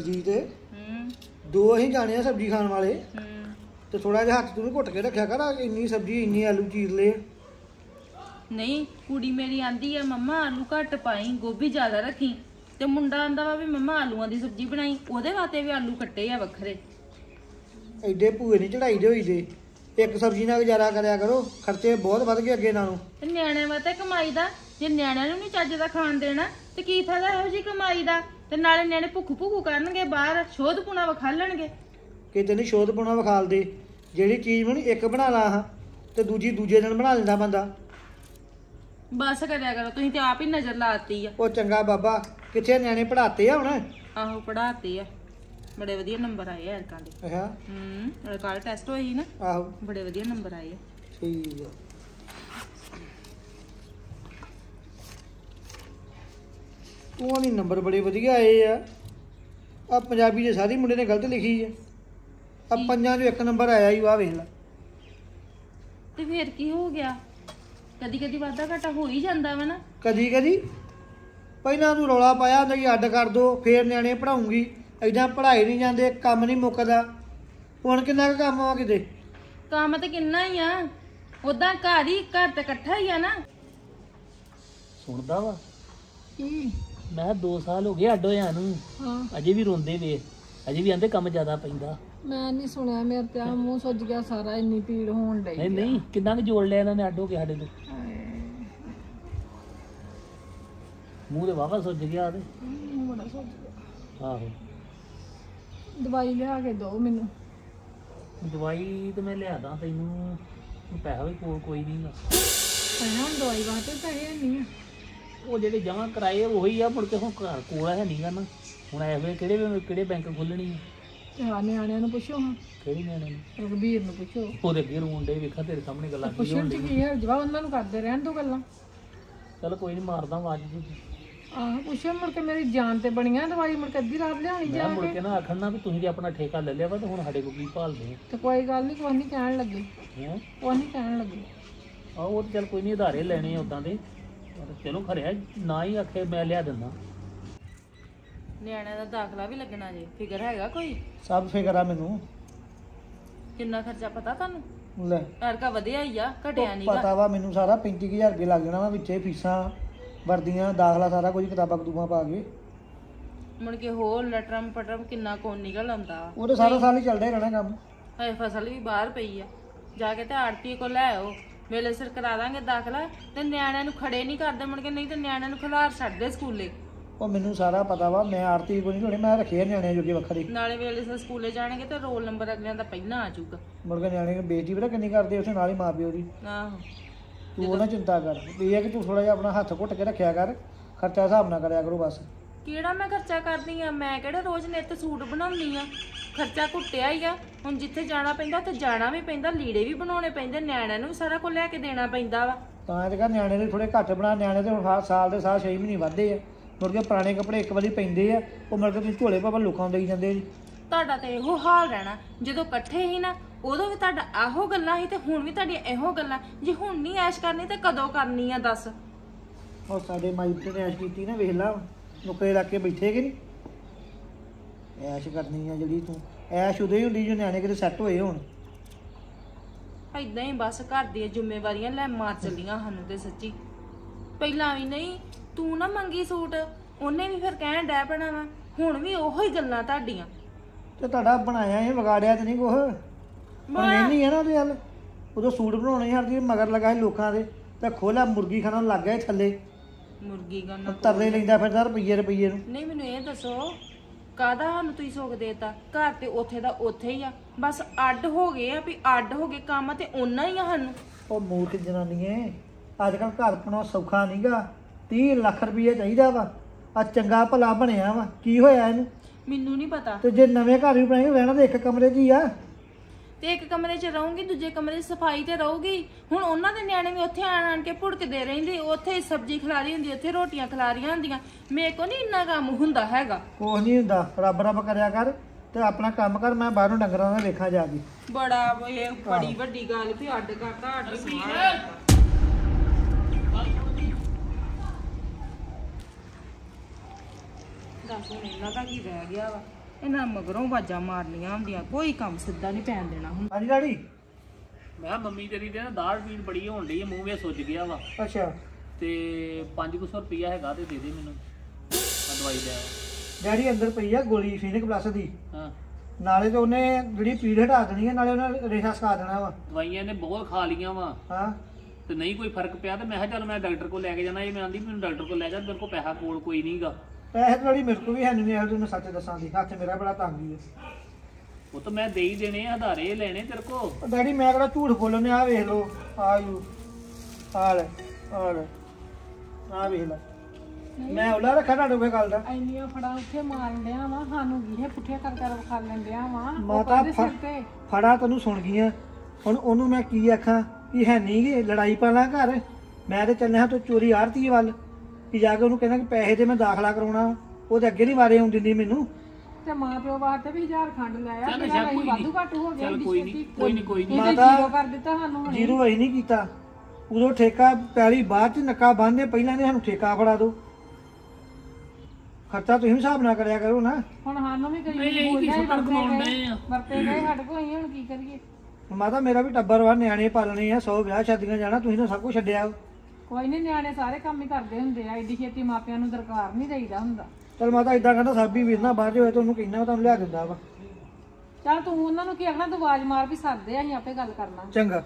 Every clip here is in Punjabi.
ਦਲਜੀਤ ਦੋ ਅਸੀਂ ਜਾਣੇ ਆ ਸਬਜ਼ੀ ਖਾਣ ਵਾਲੇ ਤੇ ਥੋੜਾ ਜਿਹਾ ਹੱਥ ਤੂੰ ਵੀ ਘੁੱਟ ਕੇ ਰੱਖਿਆ ਕਰ ਇੰਨੀ ਸਬਜ਼ੀ ਇੰਨੀ ਆਲੂ ਚੀਰ ਲਏ ਨਹੀਂ ਕੁੜੀ ਮੇਰੀ ਆਂਦੀ ਆ ਮੰਮਾ ਆਲੂ ਘੱਟ ਪਾਈ ਗੋਭੀ ਜ਼ਿਆਦਾ ਰੱਖੀ ਤੇ ਮੁੰਡਾ ਆਂਦਾ ਵਾ ਵੀ ਮੰਮਾ ਆਲੂਆਂ ਦੀ ਸਬਜ਼ੀ ਬਣਾਈ ਉਹਦੇ ਵਾਸਤੇ ਵੀ ਆਲੂ ਕੱਟੇ ਆ ਵੱਖਰੇ ਐਡੇ ਭੂਏ ਨਹੀਂ ਚੜਾਈ ਦੇ ਹੋਈ ਦੇ ਇੱਕ ਸਬਜ਼ੀ ਨਾਲ ਗੁਜ਼ਾਰਾ ਕਰਿਆ ਕਰੋ ਖਰਚੇ ਬਹੁਤ ਵੱਧ ਗਏ ਅੱਗੇ ਨਾਲੋਂ ਤੇ ਨਿਆਣਿਆਂ ਵਾਸਤੇ ਕਮਾਈ ਦਾ ਜੇ ਨਿਆਣਿਆਂ ਨੂੰ ਨਹੀਂ ਚੱਜ ਦਾ ਖਾਣ ਦੇਣਾ ਤੇ ਕੀ ਫਾਇਦਾ ਇਹੋ ਜੀ ਕਮਾਈ ਦਾ ਤੇ ਨਾਲੇ ਨਿਆਣੇ ਭੁੱਖੂ ਕਰਨਗੇ ਬਾਹਰ ਸ਼ੋਧ ਪੁਣਾ ਵਿਖਾਲਣਗੇ ਕਿਤੇ ਨਹੀਂ ਸ਼ੋਧ ਪੁਣਾ ਵਿਖਾਲ ਦੇ ਜਿਹੜੀ ਚੀਜ਼ ਮੈਨੂੰ ਇੱਕ ਬਣਾ ਲਾ ਹਾਂ ਤੇ ਦੂਜੀ ਦੂਜੇ ਦਿਨ ਬਣਾ ਲੈਂਦਾ ਬੰਦਾ ਬਸ ਕਰਿਆ ਕਰੋ ਤੁਸੀਂ ਤੇ ਆਪ ਹੀ ਨਜ਼ਰ ਲਾਤੀ ਆ ਉਹ ਚੰਗਾ ਬਾਬਾ ਕਿੱਥੇ ਨਿਆਣੇ ਪੜਾਤੇ ਆ ਹੁਣ ਆਹੋ ਪੜਾਤੇ ਆ ਬੜੇ ਵਧੀਆ ਨੰਬਰ ਆਏ ਆ ਐਰਕਾਂ ਦੇ ਅੱਛਾ ਕੱਲ ਟੈਸਟ ਹੋਈ ਸੀ ਨਾ ਆਹੋ ਬੜੇ ਵਧੀਆ ਨੰਬਰ ਆਏ ਆ ਠੀਕ ਆ ਉਹ ਨਹੀਂ ਨੰਬਰ ਬੜੇ ਵਧੀਆ ਆਏ ਆ ਪੰਜਾਬੀ ਦੇ ਸਾਰੇ ਮੁੰਡੇ ਨੇ ਗਲਤ ਲਿਖੀ ਆ ਪੰਜਾਂ ਚੋਂ ਇੱਕ ਨੰਬਰ ਆਇਆ ਹੀ ਵਾਹ ਵੇਖ ਲੈ ਤੇ ਫੇਰ ਕੀ ਹੋ ਗਿਆ ਕਦੀ ਕਦੀ ਵਾਧਾ ਘਾਟਾ ਹੋ ਹੀ ਜਾਂਦਾ ਵਾ ਨਾ ਕਦੀ ਕਦੀ ਪਹਿਲਾਂ ਤੂੰ ਰੌਲਾ ਪਾਇਆ ਹੁੰਦਾ ਕਿ ਅੱਡ ਕਰ ਦੋ ਫੇਰ ਨਿਆਣੇ ਪੜਾਉਂਗੀ ਏਦਾਂ ਪੜ੍ਹਾਈ ਨਹੀਂ ਜਾਂਦੇ ਕੰਮ ਨਹੀਂ ਮੁੱਕਦਾ ਹੁਣ ਕਿੰਨਾ ਕੁ ਕੰਮ ਆ ਕਿਤੇ ਕੰਮ ਤੇ ਕਿੰਨਾ ਹੀ ਆ ਉਦਾਂ ਘਰ ਤੇ ਇਕੱਠਾ ਹੀ ਆ ਨਾ ਸੁਣਦਾ ਵਾ ਮੈਂ 2 ਸਾਲ ਹੋ ਗਏ ਅੱਡ ਹੋਇਆ ਨੂੰ ਅਜੇ ਵੀ ਰੋਂਦੇ ਵੇ ਅਜੇ ਵੀ ਆਂਦੇ ਕੰਮ ਜ਼ਿਆਦਾ ਪੈਂਦਾ ਮੈਂ ਨਹੀਂ ਸੁਣਿਆ ਮੇਰੇ ਤੇ ਆ ਮੂੰਹ ਸੁੱਜ ਗਿਆ ਸਾਰਾ ਇੰਨੀ ਪੀੜ ਹੋਣ ਡਈ ਨਹੀਂ ਕਿੰਨਾ ਕੁ ਜੋੜ ਲਿਆ ਇਹਨਾਂ ਨੇ ਅੱਡ ਹੋ ਕੇ ਸਾਡੇ ਤੋਂ ਮੂੰਹ ਦੇ ਵਾਵਾ ਸੁੱਜ ਗਿਆ ਤੇ ਬੜਾ ਸੁੱਜ ਗਿਆ ਆਹੋ ਦਵਾਈ ਲਿਆ ਕੇ ਦਿਓ ਮੈਨੂੰ ਦਵਾਈ ਤੇ ਮੈਂ ਲਿਆਦਾ ਤੈਨੂੰ ਪੈਸਾ ਵੀ ਕੋਈ ਨਹੀਂ ਹੁਣ ਦਵਾਈ ਵਾਸਤੇ ਪੈਸੇ ਨਹੀਂ ਆ ਉਹ ਜਿਹੜੇ ਜਮ੍ਹਾਂ ਕਰਾਏ ਉਹੀ ਆ ਮੁੜ ਕੇ ਹੁਣ ਘਰ ਕੋਲ ਹੈ ਨਹੀਂ ਗਾ ਨਾ ਹੁਣ ਐ ਵੇ ਕਿਹੜੇ ਬੈਂਕ ਖੁੱਲਣੀ ਆ ਨਿਆਣਿਆਂ ਨੂੰ ਪੁੱਛੋ ਹਾਂ ਕਿਹੜੀ ਨਿਆਣੇ ਨੂੰ ਰਘਬੀਰ ਨੂੰ ਪੁੱਛੋ ਉਹਦੇ ਅੱਗੇ ਰੋਂਡੇ ਵੇਖਾ ਤੇਰੇ ਸਾਹਮਣੇ ਗੱਲਾਂ ਪੁੱਛਣ ਚ ਕੀ ਹੈ ਜਵਾਬ ਉਹਨਾਂ ਨੂੰ ਕਰਦੇ ਰਹਿਣ ਦੋ ਗੱਲਾਂ ਚਲ ਕੋਈ ਨਹੀਂ ਮਾਰਦਾ ਆਵਾਜ਼ ਜੀ ਆਹ ਪੁੱਛੋ ਮੁੜ ਕੇ ਮੇਰੀ ਜਾਨ ਤੇ ਬਣੀਆਂ ਦਵਾਈ ਮੁੜ ਕੇ ਅੱਧੀ ਰਾਤ ਲਿਆਉਣੀ ਜਾ ਮੁੜ ਕੇ ਨਾ ਆਖਣਾ ਵੀ ਤੁਸੀਂ ਜੇ ਆਪਣਾ ਠੇਕਾ ਲੈ ਲਿਆ ਵਾ ਤੇ ਹੁਣ ਸਾਡੇ ਕੋਲ ਕੀ ਭਾਲਦੇ ਤੇ ਕੋਈ ਗੱਲ ਨਹੀਂ ਕੋਈ ਨਹੀਂ ਕਹਿਣ ਲੱਗੇ ਕੋਈ ਨਹੀਂ ਕਹਿਣ ਲੱਗੇ ਉਹ ਤੇ ਚੱਲ ਕੋਈ ਨਹੀਂ ਆਧਾਰੇ ਲੈਣੇ ਉਦਾਂ ਦੇ ਚਲੋ ਖਰਿਆ ਨਾ ਹੀ ਆਖੇ ਮੈਂ ਲਿਆ ਦਿੰਦਾ ਨਿਆਣਿਆਂ ਦਾ ਦਾਖਲਾ ਵੀ ਲੱਗਣਾ ਜੇ ਫਿਕਰ ਹੈਗਾ ਕੋਈ ਸਭ ਫਿਕਰ ਆ ਮੈਨੂੰ ਕਿੰਨਾ ਖਰਚਾ ਪਤਾ ਤੁਹਾਨੂੰ ਲੈ ਐਰਕਾ ਵਧਿਆ ਹੀ ਆ ਘਟਿਆ ਨਹੀਂਗਾ ਪਤਾ ਵਾ ਮੈਨੂੰ ਸਾਰਾ 35000 ਰੁਪਏ ਲੱਗ ਜਾਣਾ ਵਾ ਵਿੱਚੇ ਫੀਸਾਂ ਵਰਦੀਆਂ ਦਾਖਲਾ ਸਾਰਾ ਕੁਝ ਕਿਤਾਬਾਂ ਕਤੂਬਾਂ ਪਾ ਕੇ ਮੁੜ ਕੇ ਹੋਰ ਲਟਰਮ ਪਟਰਮ ਕਿੰਨਾ ਕੋਨ ਨਿਕਲ ਆਉਂਦਾ ਉਹ ਤਾਂ ਸਾਰਾ ਸਾਲ ਹੀ ਚੱਲਦਾ ਹੀ ਰਹਿਣਾ ਕੰਮ ਹਏ ਫਸਲ ਵੀ ਬਾਹਰ ਪਈ ਆ ਜਾ ਕੇ ਤੇ ਆੜਤੀ ਕੋਲ ਲੈ ਆਓ ਵੇਲੇ ਸਿਰ ਕਰਾ ਦਾਂਗੇ ਦਾਖਲਾ ਤੇ ਨਿਆਣਿਆਂ ਨੂੰ ਖੜੇ ਨਹੀਂ ਕਰਦੇ ਮੁੜ ਕੇ ਨਹੀਂ ਤੇ ਨਿਆਣਿਆਂ ਨੂੰ ਖਿਲਾਰ ਛੱਡਦੇ ਸਕੂਲੇ ਉਹ ਮੈਨੂੰ ਸਾਰਾ ਪਤਾ ਵਾ ਮੈਂ ਆਰਤੀ ਕੋਈ ਨਹੀਂ ਮੈਂ ਰੱਖੇ ਨਿਆਣਿਆਂ ਜੋਗੇ ਵੱਖਰੇ ਨਾਲੇ ਵੇਲੇ ਸਿਰ ਸਕੂਲੇ ਜਾਣਗੇ ਤੇ ਰੋਲ ਨੰਬਰ ਅਗਲਿਆਂ ਦਾ ਪਹਿਲਾਂ ਆ ਜਾਊਗਾ ਮੁੜ ਕੇ ਨਿਆਣੇ ਨੂੰ ਬੇਇੱਜ਼ਤੀ ਪਤਾ ਕਿੰਨੀ ਕਰਦੇ ਉੱਥੇ ਨਾਲ ਹੀ ਮਾਂ ਪਿਓ ਦੀ ਆਹੋ ਤੂੰ ਉਹਨਾਂ ਚਿੰਤਾ ਕਰ ਇਹ ਹੈ ਕਿ ਤੂੰ ਥੋੜਾ ਜਿਹਾ ਆਪਣਾ ਹੱਥ ਘੁੱਟ ਕੇ ਰੱਖਿਆ ਕਰ ਖਰਚਾ ਹਿਸਾਬ ਨਾਲ ਕਰਿਆ ਕਰੋ ਬਸ ਕਿਹੜਾ ਮੈਂ ਖਰਚਾ ਕਰਦੀ ਆ ਮੈਂ ਕਿਹੜਾ ਰੋਜ਼ ਨਿੱਤ ਸੂਟ ਬਣਾਉਣੀ ਆ ਖਰਚਾ ਘੁੱਟਿਆ ਹੀ ਆ ਹੁਣ ਜਿੱਥੇ ਜਾਣਾ ਪੈਂਦਾ ਉੱਥੇ ਜਾਣਾ ਵੀ ਪੈਂਦਾ ਲੀੜੇ ਵੀ ਬਣਾਉਣੇ ਪੈਂਦੇ ਨਿਆਣਿਆਂ ਨੂੰ ਵੀ ਸਾਰਾ ਕੁਝ ਲੈ ਕੇ ਦੇਣਾ ਪੈਂਦਾ ਵਾ ਤਾਂ ਇਹ ਕਰ ਨਿਆਣੇ ਦੇ ਥੋੜੇ ਘੱਟ ਬਣਾ ਨਿਆਣੇ ਤੇ ਹੁਣ ਸਾਲ ਦੇ 6 ਮਹੀਨੇ ਵੱਧਦੇ ਆ ਮੁੜ ਕੇ ਪੁਰਾਣੇ ਕੱਪੜੇ ਇੱਕ ਵਾਰੀ ਪੈਂਦੇ ਆ ਉਹ ਮੁੜ ਕੇ ਤੁਸੀਂ ਝੋਲੇ ਭਾਵੇਂ ਲੋਕਾਂ ਨੂੰ ਦੇਈ ਜਾਂਦੇ ਜੀ ਤੁਹਾਡਾ ਤੇ ਇਹੋ ਹਾਲ ਰਹਿਣਾ ਜਦੋਂ ਇਕੱਠੇ ਹੀ ਨਾ ਉਦੋਂ ਵੀ ਤੁਹਾਡਾ ਆਹੋ ਗੱਲਾਂ ਸੀ ਤੇ ਹੁਣ ਵੀ ਤੁਹਾਡੀਆਂ ਇਹੋ ਗੱਲਾਂ ਜੇ ਹੁਣ ਨਹੀਂ ਐਸ਼ ਕਰਨੀ ਤੇ ਕਦੋਂ ਕਰਨੀ ਆ ਦੱਸ ਉਹ ਸਾਡੇ ਮਾਈਪ ਨੇ ਐਸ਼ ਕੀਤੀ ਨਾ ਵੇਖ ਲਾ ਨੁਕਰੇ ਲਾ ਕੇ ਬੈਠੇ ਕਿ ਨਹੀਂ ਐਸ਼ ਕਰਨੀ ਆ ਜਿਹੜੀ ਤੂੰ ਐਸ਼ ਉਦੋਂ ਹੀ ਹੁੰਦੀ ਜੋ ਨਿਆਣੇ ਕਿਤੇ ਸੈੱਟ ਹੋਏ ਹੁਣ ਏਦਾਂ ਹੀ ਬਸ ਘਰ ਦੀਆਂ ਜ਼ਿੰਮੇਵਾਰੀਆਂ ਲੈ ਮਾਰ ਚੱਲੀਆਂ ਸਾਨੂੰ ਤੇ ਸੱਚੀ ਪਹਿਲਾਂ ਵੀ ਨਹੀਂ ਤੂੰ ਨਾ ਮੰਗੀ ਸੂਟ ਉਹਨੇ ਵੀ ਫਿਰ ਕਹਿਣ ਡੈ ਪੈਣਾ ਵਾ ਹੁਣ ਵੀ ਉਹੋ ਹੀ ਗੱਲਾਂ ਤੁਹਾਡੀਆਂ ਤੇ ਤੁਹਾਡਾ ਬਣਾਇਆ ਇਹ ਵਿਗਾੜਿਆ ਤੇ ਨਹੀਂ ਕੁਛ ਪਰ ਨਹੀਂ ਹੈ ਨਾ ਉਹਦੇ ਹੱਲ ਉਦੋਂ ਸੂਟ ਬਣਾਉਣੇ ਹਰਦੀ ਮਗਰ ਲਗਾਏ ਲੋਕਾਂ ਦੇ ਤੇ ਖੋਲਾ ਮੁਰਗੀ ਖਾਣਾ ਲੱਗ ਗਿਆ ਥੱਲੇ ਮੁਰਗੀ ਗਾਨਾ ਤਰਲੇ ਲੈਂਦਾ ਫਿਰਦਾ ਰੁਪਈਏ ਨੂੰ ਨਹੀਂ ਮੈਨੂੰ ਇਹ ਦੱਸੋ ਕਾਹਦਾ ਸਾਨੂੰ ਤੁਸੀਂ ਸੁੱਖ ਦੇਤਾ ਘਰ ਤੇ ਉੱਥੇ ਦਾ ਉੱਥੇ ਹੀ ਆ ਬਸ ਅੱਡ ਹੋ ਗਏ ਆ ਵੀ ਅੱਡ ਹੋ ਗਏ ਕੰਮ ਤੇ ਓਨਾ ਹੀ ਆ ਸਾਨੂੰ ਉਹ ਮੂਰਖ ਜਨਾਨੀਏ ਅੱਜ ਕੱਲ ਘਰ ਪਣਾ ਸੌਖਾ ਨਹੀਂਗਾ 30 ਲੱਖ ਰੁਪਈਆ ਚਾਹੀਦਾ ਵਾ ਆ ਚੰਗਾ ਭਲਾ ਬਣਿਆ ਵਾ ਕੀ ਹੋਇਆ ਇਹਨੂੰ ਮੈਨੂੰ ਨਹੀਂ ਪਤਾ ਤੇ ਜੇ ਨਵੇਂ ਘਰ ਵੀ ਬਣਾਏ ਰਹਿਣਾ ਤੇ ਇੱਕ ਕਮਰੇ 'ਚ ਹੀ ਆ ਤੇ ਇੱਕ ਕਮਰੇ 'ਚ ਰਹੂੰਗੀ ਦੂਜੇ ਕਮਰੇ 'ਚ ਸਫਾਈ ਤੇ ਰਹੂਗੀ ਹੁਣ ਉਹਨਾਂ ਦੇ ਨਿਆਣੇ ਵੀ ਉੱਥੇ ਆਣ ਕੇ ਭੁੜਕਦੇ ਰਹਿੰਦੇ ਉੱਥੇ ਸਬਜ਼ੀ ਖਿਲਾਰੀ ਹੁੰਦੀ ਉੱਥੇ ਰੋਟੀਆਂ ਖਿਲਾਰੀਆਂ ਹੁੰਦੀਆਂ ਮੇਰੇ ਕੋਲ ਨਹੀਂ ਇੰਨਾ ਕੰਮ ਹੁੰਦਾ ਹੈਗਾ ਕੁਛ ਨਹੀਂ ਹੁੰਦਾ ਰੱਬ ਕਰਿਆ ਕਰ ਤੇ ਆਪਣਾ ਕੰਮ ਕਰ ਮੈਂ ਬਾਹਰੋਂ ਡੰਗਰਾਂ ਦਾ ਵੇਖਾਂ ਜਾ ਕੇ ਬੜਾ ਇਹ ਬੜੀ ਵੱਡੀ ਗੱਲ ਵੀ ਅੱਡ ਕਰਤਾ ਅੱਡ ਦੱਸ ਹੁਣ ਇਹਨਾਂ ਦਾ ਕੀ ਰਹਿ ਗਿਆ ਵਾ ਇਹਨਾਂ ਮਗਰੋਂ ਆਵਾਜ਼ਾਂ ਮਾਰਨੀਆਂ ਹੁੰਦੀਆਂ, ਕੋਈ ਕੰਮ ਸਿੱਧਾ ਨਹੀਂ ਪੈਣ ਦੇਣਾ ਹੁਣ। ਹਾਂਜੀ ਡੈਡੀ। ਮੈਂ ਕਿਹਾ ਮੰਮੀ ਤੇਰੀ ਦੇ ਨਾ ਦਾੜ ਪੀੜ ਬੜੀ ਹੋਣ ਡਈ ਆ, ਮੂੰਹ ਵੇ ਸੁੱਜ ਗਿਆ ਵਾ ਅੱਛਾ ਤੇ 500 ਰੁਪਇਆ ਹੈਗਾ ਤੇ ਦੇ ਦੇ ਮੈਨੂੰ, ਮੈਂ ਦਵਾਈ ਲੈ ਆਵਾਂ। ਡੈਡੀ ਅੰਦਰ ਪਈ ਆ ਗੋਲੀ ਫੀਨਿਕ ਪਲੱਸ ਦੀ, ਹਾਂ ਨਾਲੇ ਤੇ ਉਹਨੇ ਜਿਹੜੀ ਪੀੜ ਹਟਾ ਦੇਣੀ ਹੈ, ਨਾਲੇ ਉਹਨੇ ਰੇਸ਼ਾ ਸਕਾ ਦੇਣਾ ਵਾ। ਦਵਾਈਆਂ ਨੇ ਬਹੁਤ ਖਾ ਲੀਆਂ ਵਾ ਹਾਂ ਤੇ ਨਹੀਂ ਕੋਈ ਫਰਕ ਪਿਆ ਤੇ ਮੈਂ ਕਿਹਾ ਚੱਲ ਮੈਂ ਡਾਕਟਰ ਕੋਲ ਲੈ ਕੇ ਜਾਣਾ। ਇਹ ਮੈਂ ਆਂਦੀ ਮੈਨੂੰ ਡਾਕਟਰ ਕੋਲ ਲੈ ਜਾ, ਮੇਰੇ ਕੋਲ ਪੈਸਾ ਕੋਲ ਕੋਈ ਨਹੀਂਗਾ। ਪੈਸੇ ਤਾਂ ਡੈਡੀ ਮੇਰੇ ਕੋਲ ਵੀ ਹੈ ਨਹੀਂ, ਇਹੋ ਜਿਹਨੂੰ ਸੱਚ ਦੱਸਾਂ ਦੀ ਹੱਥ ਮੇਰਾ ਬੜਾ ਤੰਗ ਹੀ ਹੈ। ਉਹ ਤਾਂ ਮੈਂ ਦੇ ਹੀ ਦੇਣੇ ਆ, ਆਧਾਰੇ ਲੈਣੇ ਤੇਰੇ ਕੋਲ। ਉਹ ਡੈਡੀ ਮੈਂ ਕਿਹੜਾ ਝੂਠ ਬੋਲਣੇ, ਆ ਵੇਖ ਲੋ ਆਯੂ ਆ ਲੈ ਆ ਲੈ ਆ ਵੇਖ ਲੈ, ਮੈਂ ਉਹਲਾ ਰੱਖਾ ਤੁਹਾਡੇ ਕੋਲ ਗੱਲ ਦਾ। ਇੰਨੀਆਂ ਫੜਾ ਉੱਥੇ ਮਾਰਨ ਡਿਆ ਵਾ, ਸਾਨੂੰ ਗੀਹੇ ਪੁੱਠੇ ਕਰ ਕਰ ਵਿਖਾ ਲੈਂਦਿਆ ਵਾ। ਮਾਤਾ ਫੜਾ ਤੈਨੂੰ ਸੁਣ ਗਈਆਂ, ਹੁਣ ਉਹਨੂੰ ਮੈਂ ਕੀ ਆਖਾਂ ਕਿ ਹੈ ਨਹੀਂ ਗੇ ਲੜਾਈ ਪਾਣਾ ਘਰ। ਮੈਂ ਤੇ ਚੱਲਿਆ ਤੂੰ ਚੋਰੀ ਆੜਤੀ ਵੱਲ ਕਿ ਜਾ ਕੇ ਉਹਨੂੰ ਕਹਿੰਦਾ ਕਿ ਪੈਸੇ ਤੇ ਮੈਂ ਦਾਖਲਾ ਕਰਾਉਣਾ, ਉਹਦੇ ਅੱਗੇ ਨਹੀਂ ਵਾਰੇ ਆਉਣ ਦਿੰਦੀ ਮੈਨੂੰ। ਤੇ ਮਾਂ ਪਿਓ ਵਾਸਤੇ ਵੀ 1000 ਖੰਡ ਲਾਇਆ, ਚੱਲ ਜਿਹੜਾ ਅੱਛਾ, ਅਸੀਂ ਕੋਈ ਵਾਧੂ ਨੀ। ਘੱਟ ਹੋ ਗਿਆ। ਚੱਲ ਕੋਈ ਨਹੀਂ ਕੋਈ ਨਹੀਂ ਕੋਈ ਨਹੀਂ। ਮਾਤਾ ਜ਼ੀਰੋ ਕਰ ਦਿੱਤਾ ਸਾਨੂੰ ਹੁਣੇ। ਜੀਰੋ ਅਸੀਂ ਨਹੀਂ ਕੀਤਾ, ਉਦੋਂ ਠੇਕਾ ਪੈਲੀ ਬਾਅਦ ਚ ਨੱਕਾ ਬੰਨ੍ਹਦੇ, ਪਹਿਲਾਂ ਨੇ ਸਾਨੂੰ ਠੇਕਾ ਫੜਾ ਦੋ। ਖਰਚਾ ਤੁਸੀਂ ਹਿਸਾਬ ਨਾਲ ਕਰਿਆ ਕਰੋ ਨਾ। ਹੁਣ ਸਾਨੂੰ ਵੀ ਕਰੀ ਨਹੀਂ ਅਸੀਂ ਕੀ ਸੁੱਟਣ ਕਮਾਉਣ ਡਏ ਆ। ਵਰਤੇ ਗਏ ਸਾਡੇ ਕੋਲ, ਅਸੀਂ ਹੁਣ ਕੀ ਕਰੀਏ? ਮਾਤਾ ਮੇਰਾ ਵੀ ਟੱਬਰ ਵਾ, ਨਿਆਣੇ ਪਾਲਣੇ ਆ, 100 ਵਿਆਹ ਸ਼ਾਦੀਆਂ ਜਾਣਾ, ਤੁਸੀਂ ਤਾਂ ਸਭ ਕੁਝ ਛੱਡਿਆ। ਕੋਈ ਨਹੀਂ, ਨਿਆਣੇ ਸਾਰੇ ਕੰਮ ਹੀ ਕਰਦੇ ਹੁੰਦੇ ਆ, ਏਡੀ ਛੇਤੀ ਮਾਪਿਆਂ ਨੂੰ ਦਰਕਾਰ ਨਹੀਂ ਦੇਈਦਾ ਹੁੰਦਾ। ਚਲ ਮਾਤਾ ਇਦਾਂ ਕਹਿੰਦਾ ਸਾਬੀ ਵੀਰ ਨਾ ਬਾਹਰ ਹੋਏ ਤਾਂ ਉਹਨੂੰ ਕਹਿੰਦਾ ਤੁਹਾਨੂੰ ਲਿਆ ਦਿੰਦਾ ਵਾ। ਚੱਲ ਤੂੰ ਉਹਨਾਂ ਨੂੰ ਕੀ ਆਖਣਾ, ਤੂੰ ਆਵਾਜ਼ ਮਾਰ ਵੀ ਸਕਦੇ ਆ, ਅਸੀਂ ਆਪੇ ਗੱਲ ਕਰਨਾ। ਚੰਗਾ।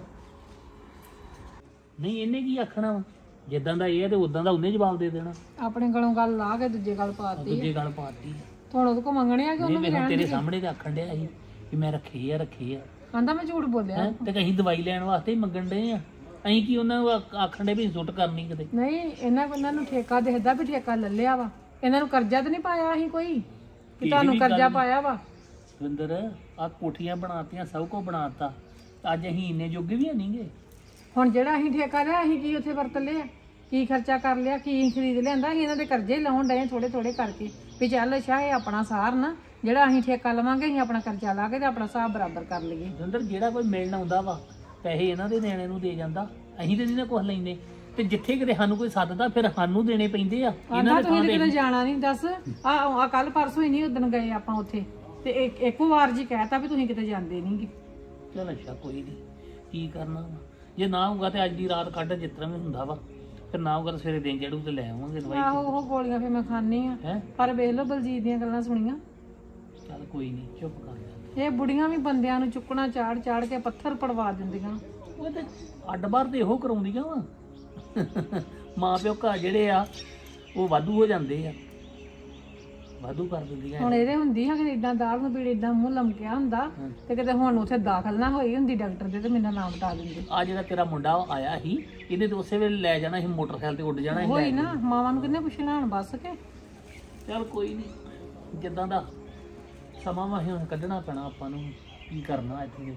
ਨਹੀਂ ਇਹਨੇ ਕੀ ਆਖਣਾ ਵਾ, ਜਿੱਦਾਂ ਦਾ ਇਹ ਹੈ ਤੇ ਉਦਾਂ ਦਾ ਉਹਨੇ ਜਵਾਬ ਦੇ ਦੇਣਾ। ਆਪਣੇ ਗਲੋਂ ਗੱਲ ਲਾ ਕੇ ਦੂਜੇ ਗੱਲ ਪਾਤੀ, ਦੂਜੇ ਗੱਲ ਪਾਤੀ। ਹੁਣ ਉਹਦੇ ਕੋ ਮੰਗਣੇ ਆ ਕਿ ਨਹੀਂ ਉਹਨੂੰ ਵੀ ਵੇਖ ਰਹਿਣ ਤੇਰੇ ਦੇ। ਸਾਹਮਣੇ ਤੇ ਆਖਣ ਡਿਆ ਸੀ ਕਿ ਮੈਂ ਰੱਖੇ ਆ ਕਹਿੰਦਾ ਮੈਂ ਝੂਠ ਬੋਲਿਆ। ਹੈਂ ਤੇ ਕਹੀਂ ਦਵਾਈ ਲੈਣ ਵਾਸਤੇ ਹੀ ਮੰਗਣ ਡਏ ਆ। ਅਸੀਂ ਕੀ ਉਹਨਾਂ ਨੂੰ ਆਖਣ ਡੇ ਵੀ ਸੁੱਟ ਕਰਨੀ ਕਿਤੇ। ਨਹੀਂ, ਇਹਨਾਂ ਨੂੰ ਠੇਕਾ ਦੇਖਦਾ ਵੀ ਠੇਕਾ ਲੈ ਲਿਆ ਵਾ, ਇਹਨਾਂ ਨੂੰ ਕਰਜ਼ਾ ਤੇ ਨਹੀਂ ਪਾਇਆ ਅਸੀਂ ਕੋਈ ਕਿ ਤੁਹਾਨੂੰ ਕਰਜ਼ਾ ਪਾਇਆ ਵਾ। ਸੁਰਿੰਦਰ ਆ ਕੋਠੀਆਂ ਬਣਾਤੀਆਂ, ਸਭ ਕੁਝ ਬਣਾਤਾ, ਅੱਜ ਅਸੀਂ ਇੰਨੇ ਜੋਗੇ ਵੀ ਨਹੀਂਗੇ। ਹੁਣ ਜਿਹੜਾ ਅਸੀਂ ਠੇਕਾ ਲਿਆ, ਅਸੀਂ ਕੀ ਉੱਥੇ ਵਰਤ ਲਿਆ, ਕੀ ਖਰਚਾ ਕਰ ਲਿਆ, ਕੀ ਖਰੀਦ ਲਿਆਂਦਾ? ਅਸੀਂ ਇਹਨਾਂ ਦੇ ਕਰਜ਼ੇ ਲਾਉਣ ਡਏ ਥੋੜੇ ਥੋੜੇ ਕਰਕੇ ਵੀ ਚੱਲ ਅੱਛਾ ਇਹ ਆਪਣਾ ਸਾਰ ਨਾ, ਜਿਹੜਾ ਅਸੀਂ ਠੇਕਾ ਲਵਾਂਗੇ ਅਸੀਂ ਆਪਣਾ ਕਰਜ਼ਾ ਲਾ ਕੇ ਤੇ ਆਪਣਾ ਹਿਸਾਬ ਬਰਾਬਰ ਕਰ ਲਈਏ। ਸੁਰਿੰਦਰ ਜਿਹੜਾ ਕੋਈ ਮਿਲਣ ਆਉਂਦਾ ਵਾ ਪੈਸੇ ਇਹਨਾਂ ਦੇ ਦੇਣੇ ਨੂੰ ਦੇ ਜਾਂਦਾ, ਅਸੀਂ ਤੇ ਨਹੀਂ ਨਾ ਕੁਛ ਲੈਂਦੇ। ਤੇ ਜਿੱਥੇ ਕਿਤੇ ਸਾਨੂੰ ਕੋਈ ਸੱਦਦਾ ਫਿਰ ਸਾਨੂੰ ਦੇਣੇ ਪੈਂਦੇ ਆ। ਇਹਨਾਂ ਦੇ ਤੁਸੀਂ ਕਿਤੇ ਜਾਣਾ ਨਹੀਂ, ਦੱਸ ਆ ਕੱਲ ਪਰਸੋਂ ਹੀ ਨਹੀਂ ਉਦਣ ਗਏ ਆਪਾਂ ਉੱਥੇ, ਤੇ ਇੱਕੋ ਵਾਰ ਜੀ ਕਹਿਤਾ ਵੀ ਤੁਸੀਂ ਕਿਤੇ ਜਾਂਦੇ ਨਹੀਂਗੇ। ਚਲ ਅੱਛਾ ਕੋਈ ਨਹੀਂ, ਕੀ ਕਰਨਾ ਵਾ, ਜੇ ਨਾ ਹੋਊਗਾ ਤੇ ਅੱਜ ਦੀ ਰਾਤ ਕੱਢ ਜਿਸ ਤਰ੍ਹਾਂ ਵੀ ਹੁੰਦਾ ਵਾ, ਫਿਰ ਨਾ ਹੋਊਗਾ ਸਵੇਰੇ ਦਿਨ ਚੜੂ ਤੇ ਲੈ ਆਵਾਂਗੇ ਦਵਾਈ। ਆਹੋ ਉਹ ਗੋਲੀਆਂ ਫਿਰ ਮੈਂ ਖਾਣੀ ਆ, ਹੈ ਪਰ ਵੇਖ ਲਓ ਬਲਜੀਤ ਦੀਆਂ ਗੱਲਾਂ ਸੁਣੀਆਂ। ਚੱਲ ਕੋਈ ਨਹੀਂ ਚੁੱਪ ਕਰ ਜਾ। ਇਹ ਬੁੜੀਆਂ ਵੀ ਬੰਦਿਆਂ ਨੂੰ ਚੁੱਕਣਾ ਚਾੜ ਚਾੜ ਕੇ ਪੱਥਰ ਪੜਵਾ ਦਿੰਦੀਆਂ। ਉਹ ਤੇ ਅੱਡ ਬਾਹਰ ਤੇ ਇਹੋ ਕਰਾਉਂਦੀਆਂ ਵਾ। ਮਾਂ ਪਿਓ ਘਰ ਜਿਹੜੇ ਆ ਉਹ ਵਾਧੂ ਹੋ ਜਾਂਦੇ ਆ, ਵਾਧੂ ਕਰ ਦਿੰਦੀਆਂ। ਹੁਣ ਇਹਦੇ ਹੁੰਦੀ ਹਾਂ ਕਿ ਇਦਾਂ ਦਾਲ ਨੂੰ ਪੀੜ ਇਦਾਂ ਮੂੰਹ ਲਮਕਿਆ ਹੁੰਦਾ ਤੇ ਕਿਤੇ ਹੁਣ ਉੱਥੇ ਦਾਖਲ ਨਾ ਹੋਈ ਹੁੰਦੀ ਡਾਕਟਰ ਦੇ ਤੇ ਮੇਰਾ ਨਾਮ ਬਤਾ ਦਿੰਦੇ। ਆ ਜਿਹੜਾ ਤੇਰਾ ਮੁੰਡਾ ਆਇਆ ਸੀ, ਇਹਨੇ ਤਾਂ ਉਸੇ ਵੇਲੇ ਲੈ ਜਾਣਾ ਸੀ, ਮੋਟਰਸਾਈਕਲ ਤੇ ਉੱਡ ਜਾਣਾ ਸੀ। ਹੋਈ ਨਾ, ਮਾਵਾਂ ਨੂੰ ਕਿੰਨੇ ਪੁੱਛਣਾ ਹੁਣ ਬੱਸ ਕੇ। ਚੱਲ ਕੋਈ ਨਹੀਂ, ਜਿੱਦਾਂ ਦਾ ਸਮਾਂ ਵਾ ਹੁਣ ਕੱਢਣਾ ਪੈਣਾ ਆਪਾਂ ਨੂੰ, ਕੀ ਕਰਨਾ ਇੱਥੇ।